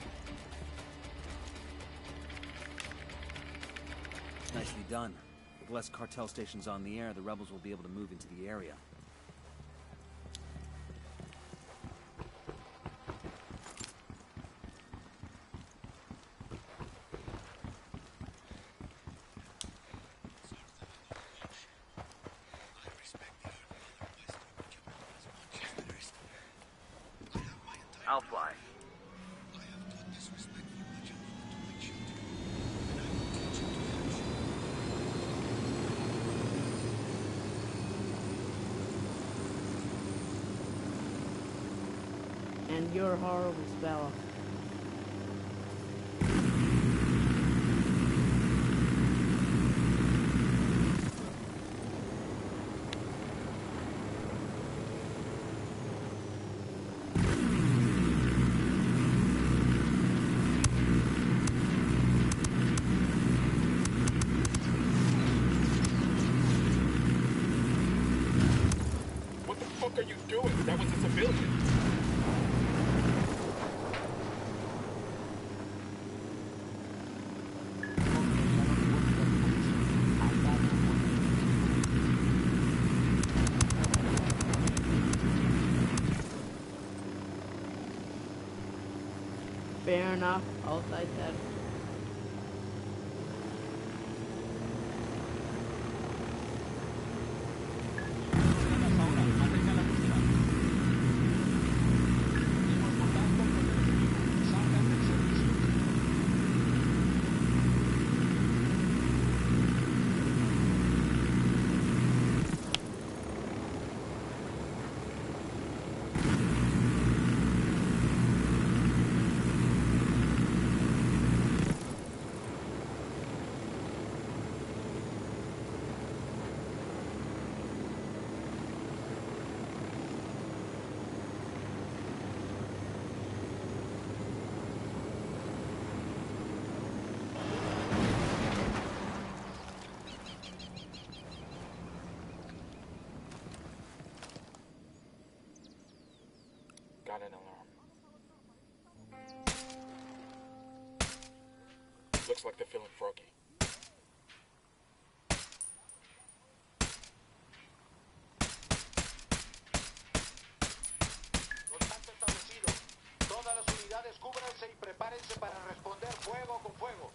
Nicely done. With less cartel stations on the air, the rebels will be able to move into the area. I'll fly. And you're a horrible speller. What the fuck are you doing? That was a civilian. Fair enough. I'll take that. Got an alarm. Looks like they're feeling froggy. Contacto establecido. Todas las unidades cúbranse y prepárense para responder fuego con fuego.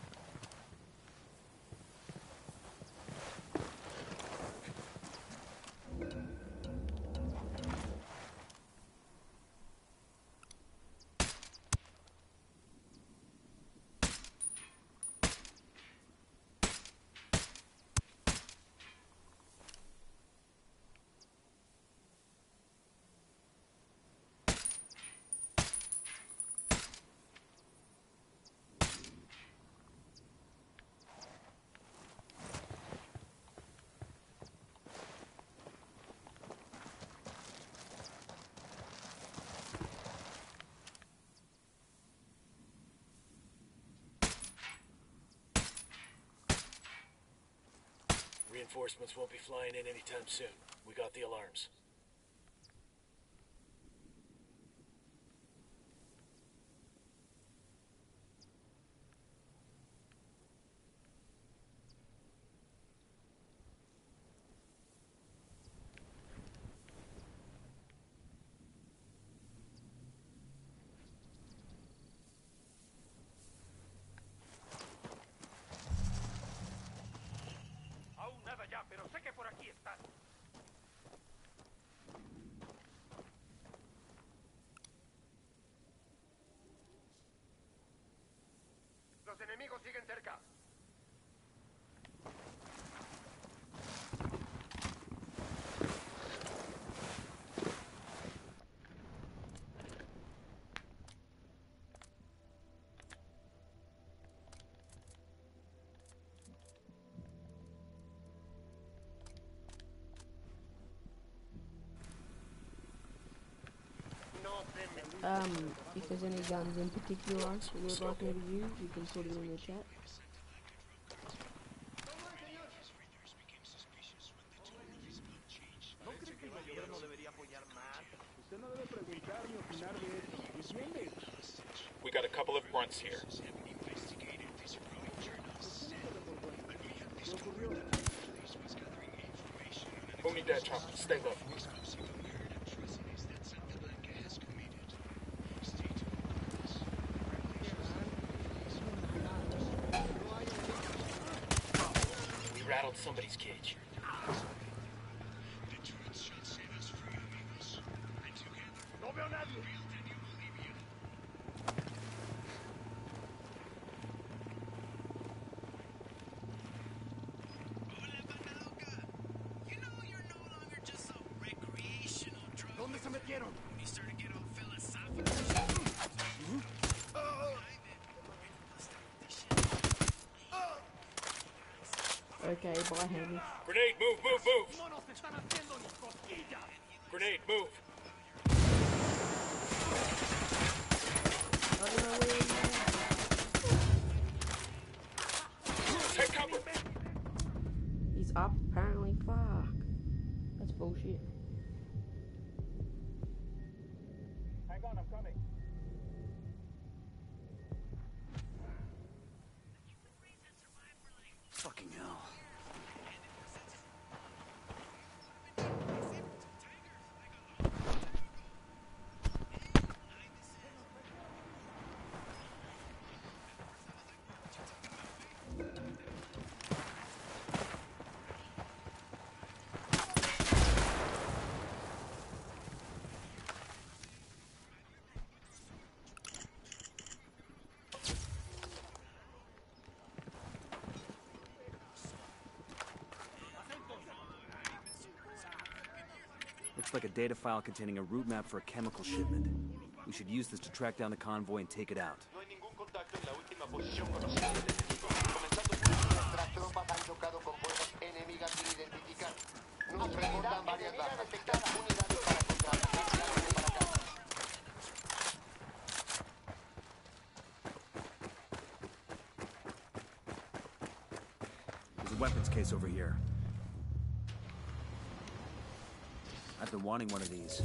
Reinforcements won't be flying in anytime soon. We got the alarms. Aún nada ya, pero sé que por aquí están. Los enemigos siguen cerca. Um, if there's any guns in particular you would like me to use, you can put it in the chat. We got a couple of grunts here. Who need that chopper? Stay low. We rattled somebody's cage. No veo a nadie. ¿Dónde se metieron? Okay, bye, Henry. Grenade, move, move, move! Grenade, move! Take cover! He's up, apparently. Fuck. That's bullshit. Hang on, I'm coming. Fucking hell. Looks like a data file containing a route map for a chemical shipment. We should use this to track down the convoy and take it out. No hay ningún contacto en la última posición conocida del enemigo. Comenzando por nuestras tropas han chocado con fuerzas enemigas sin identificar. Nos reportan varias bajas. Detectadas unidades para contratar. Enviándome para acá. There's a weapons case over here. I've been wanting one of these.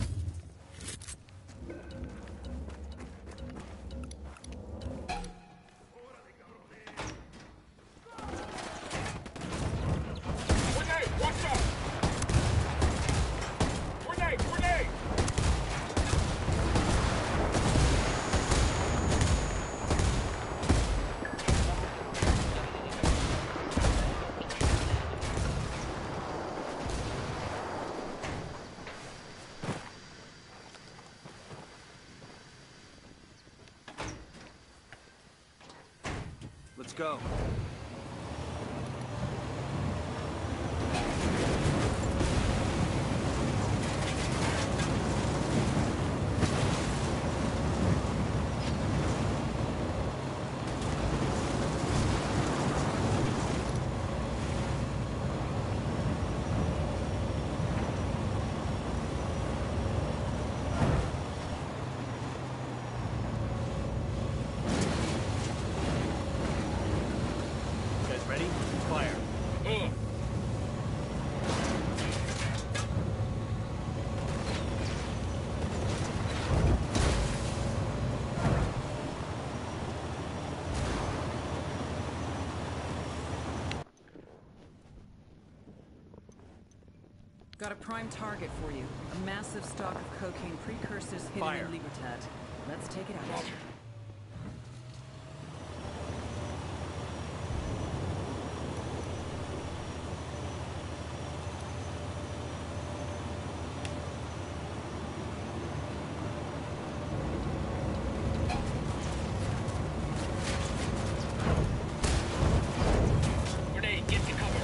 Grenade! Watch out! Grenade! Grenade! Let's go. Ready? Fire. Ugh. Got a prime target for you. A massive stock of cocaine precursors hidden Fire. in Libertad. Let's take it out. Grenade, get to cover.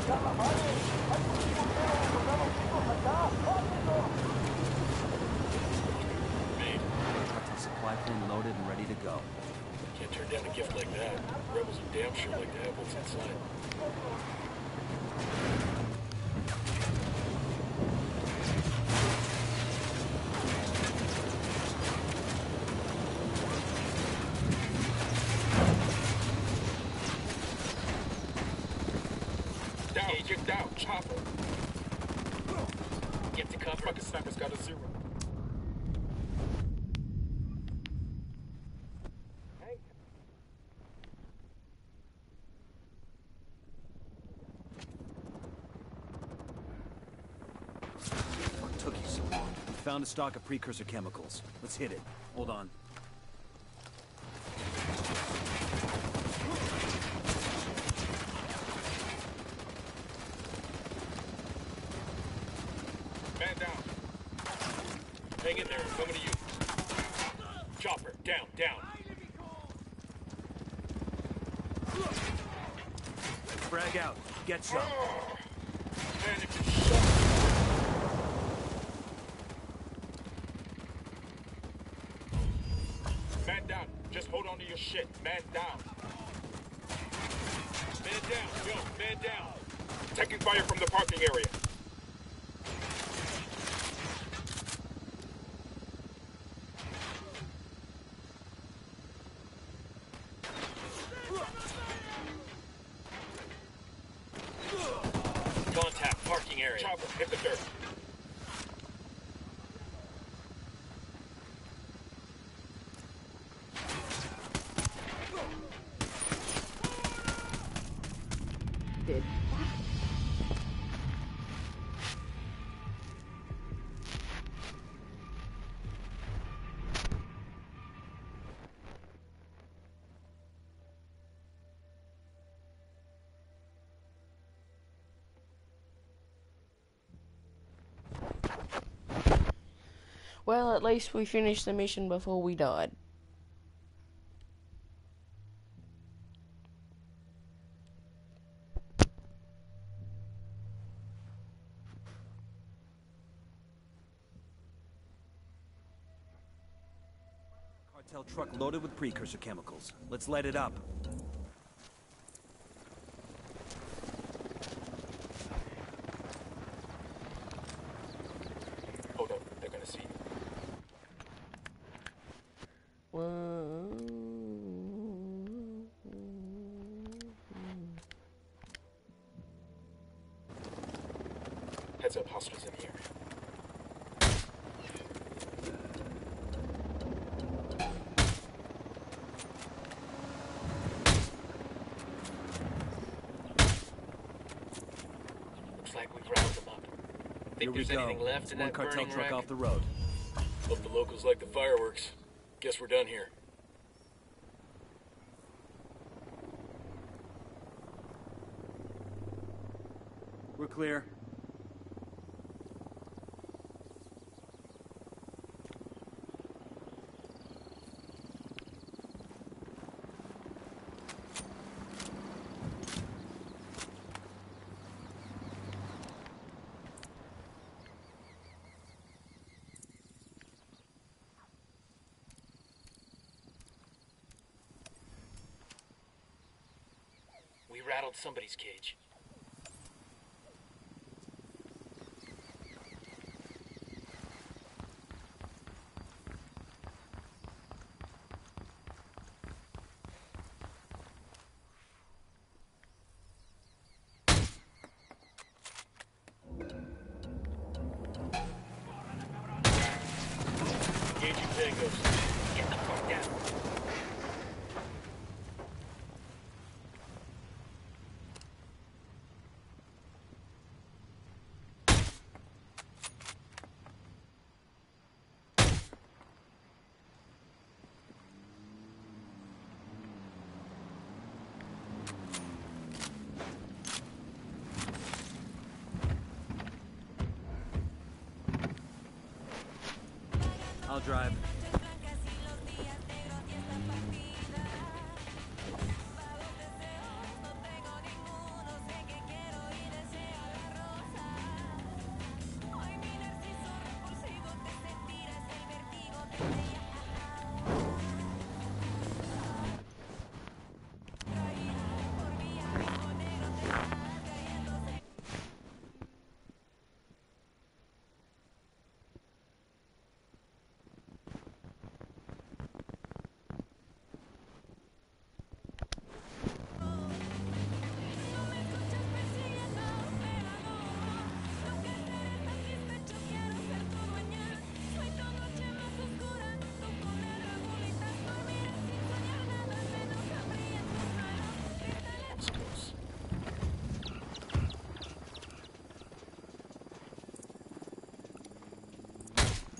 Supply plane loaded and ready to go. Can't turn down a gift like that. Rebels are damn sure like to have what's inside. Down, get down, chopper. Get to cover. Fucking sniper's got a zero. What took you so long? We found a stock of precursor chemicals. Let's hit it. Hold on. Man down. Hang in there. Coming to you. Chopper, down, down. Frag out. Get some. Man, if you shut. Man down. Just hold on to your shit. Man down. Man down. Yo, man down. Taking fire from the parking area. Contact parking area. Chopper, hit the dirt. Did. Well, at least we finished the mission before we died. Cartel truck loaded with precursor chemicals. Let's light it up. Hold up, they're gonna see you. Heads up, hostiles in the area. Looks like we've routed them up. Think Here we there's go. anything left in One that cartel burning truck wreck? off the road. Hope the locals like the fireworks. Guess we're done here. We're clear. We rattled somebody's cage. Engaging tangos. Get the fuck down. I'll drive.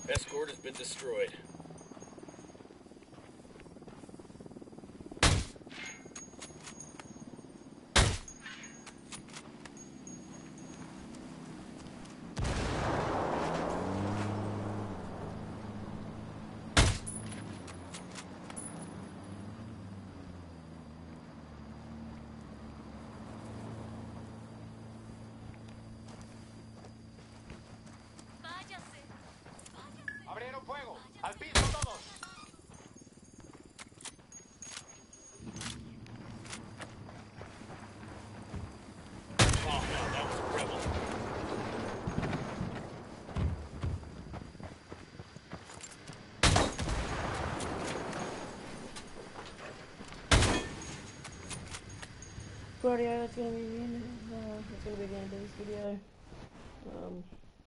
Escort has been destroyed. ¡Abrieron fuego! ¡Al piso todos! Oh no, that was a rebel. Rightio, that's gonna be the end. Uh, that's gonna be the end of this video.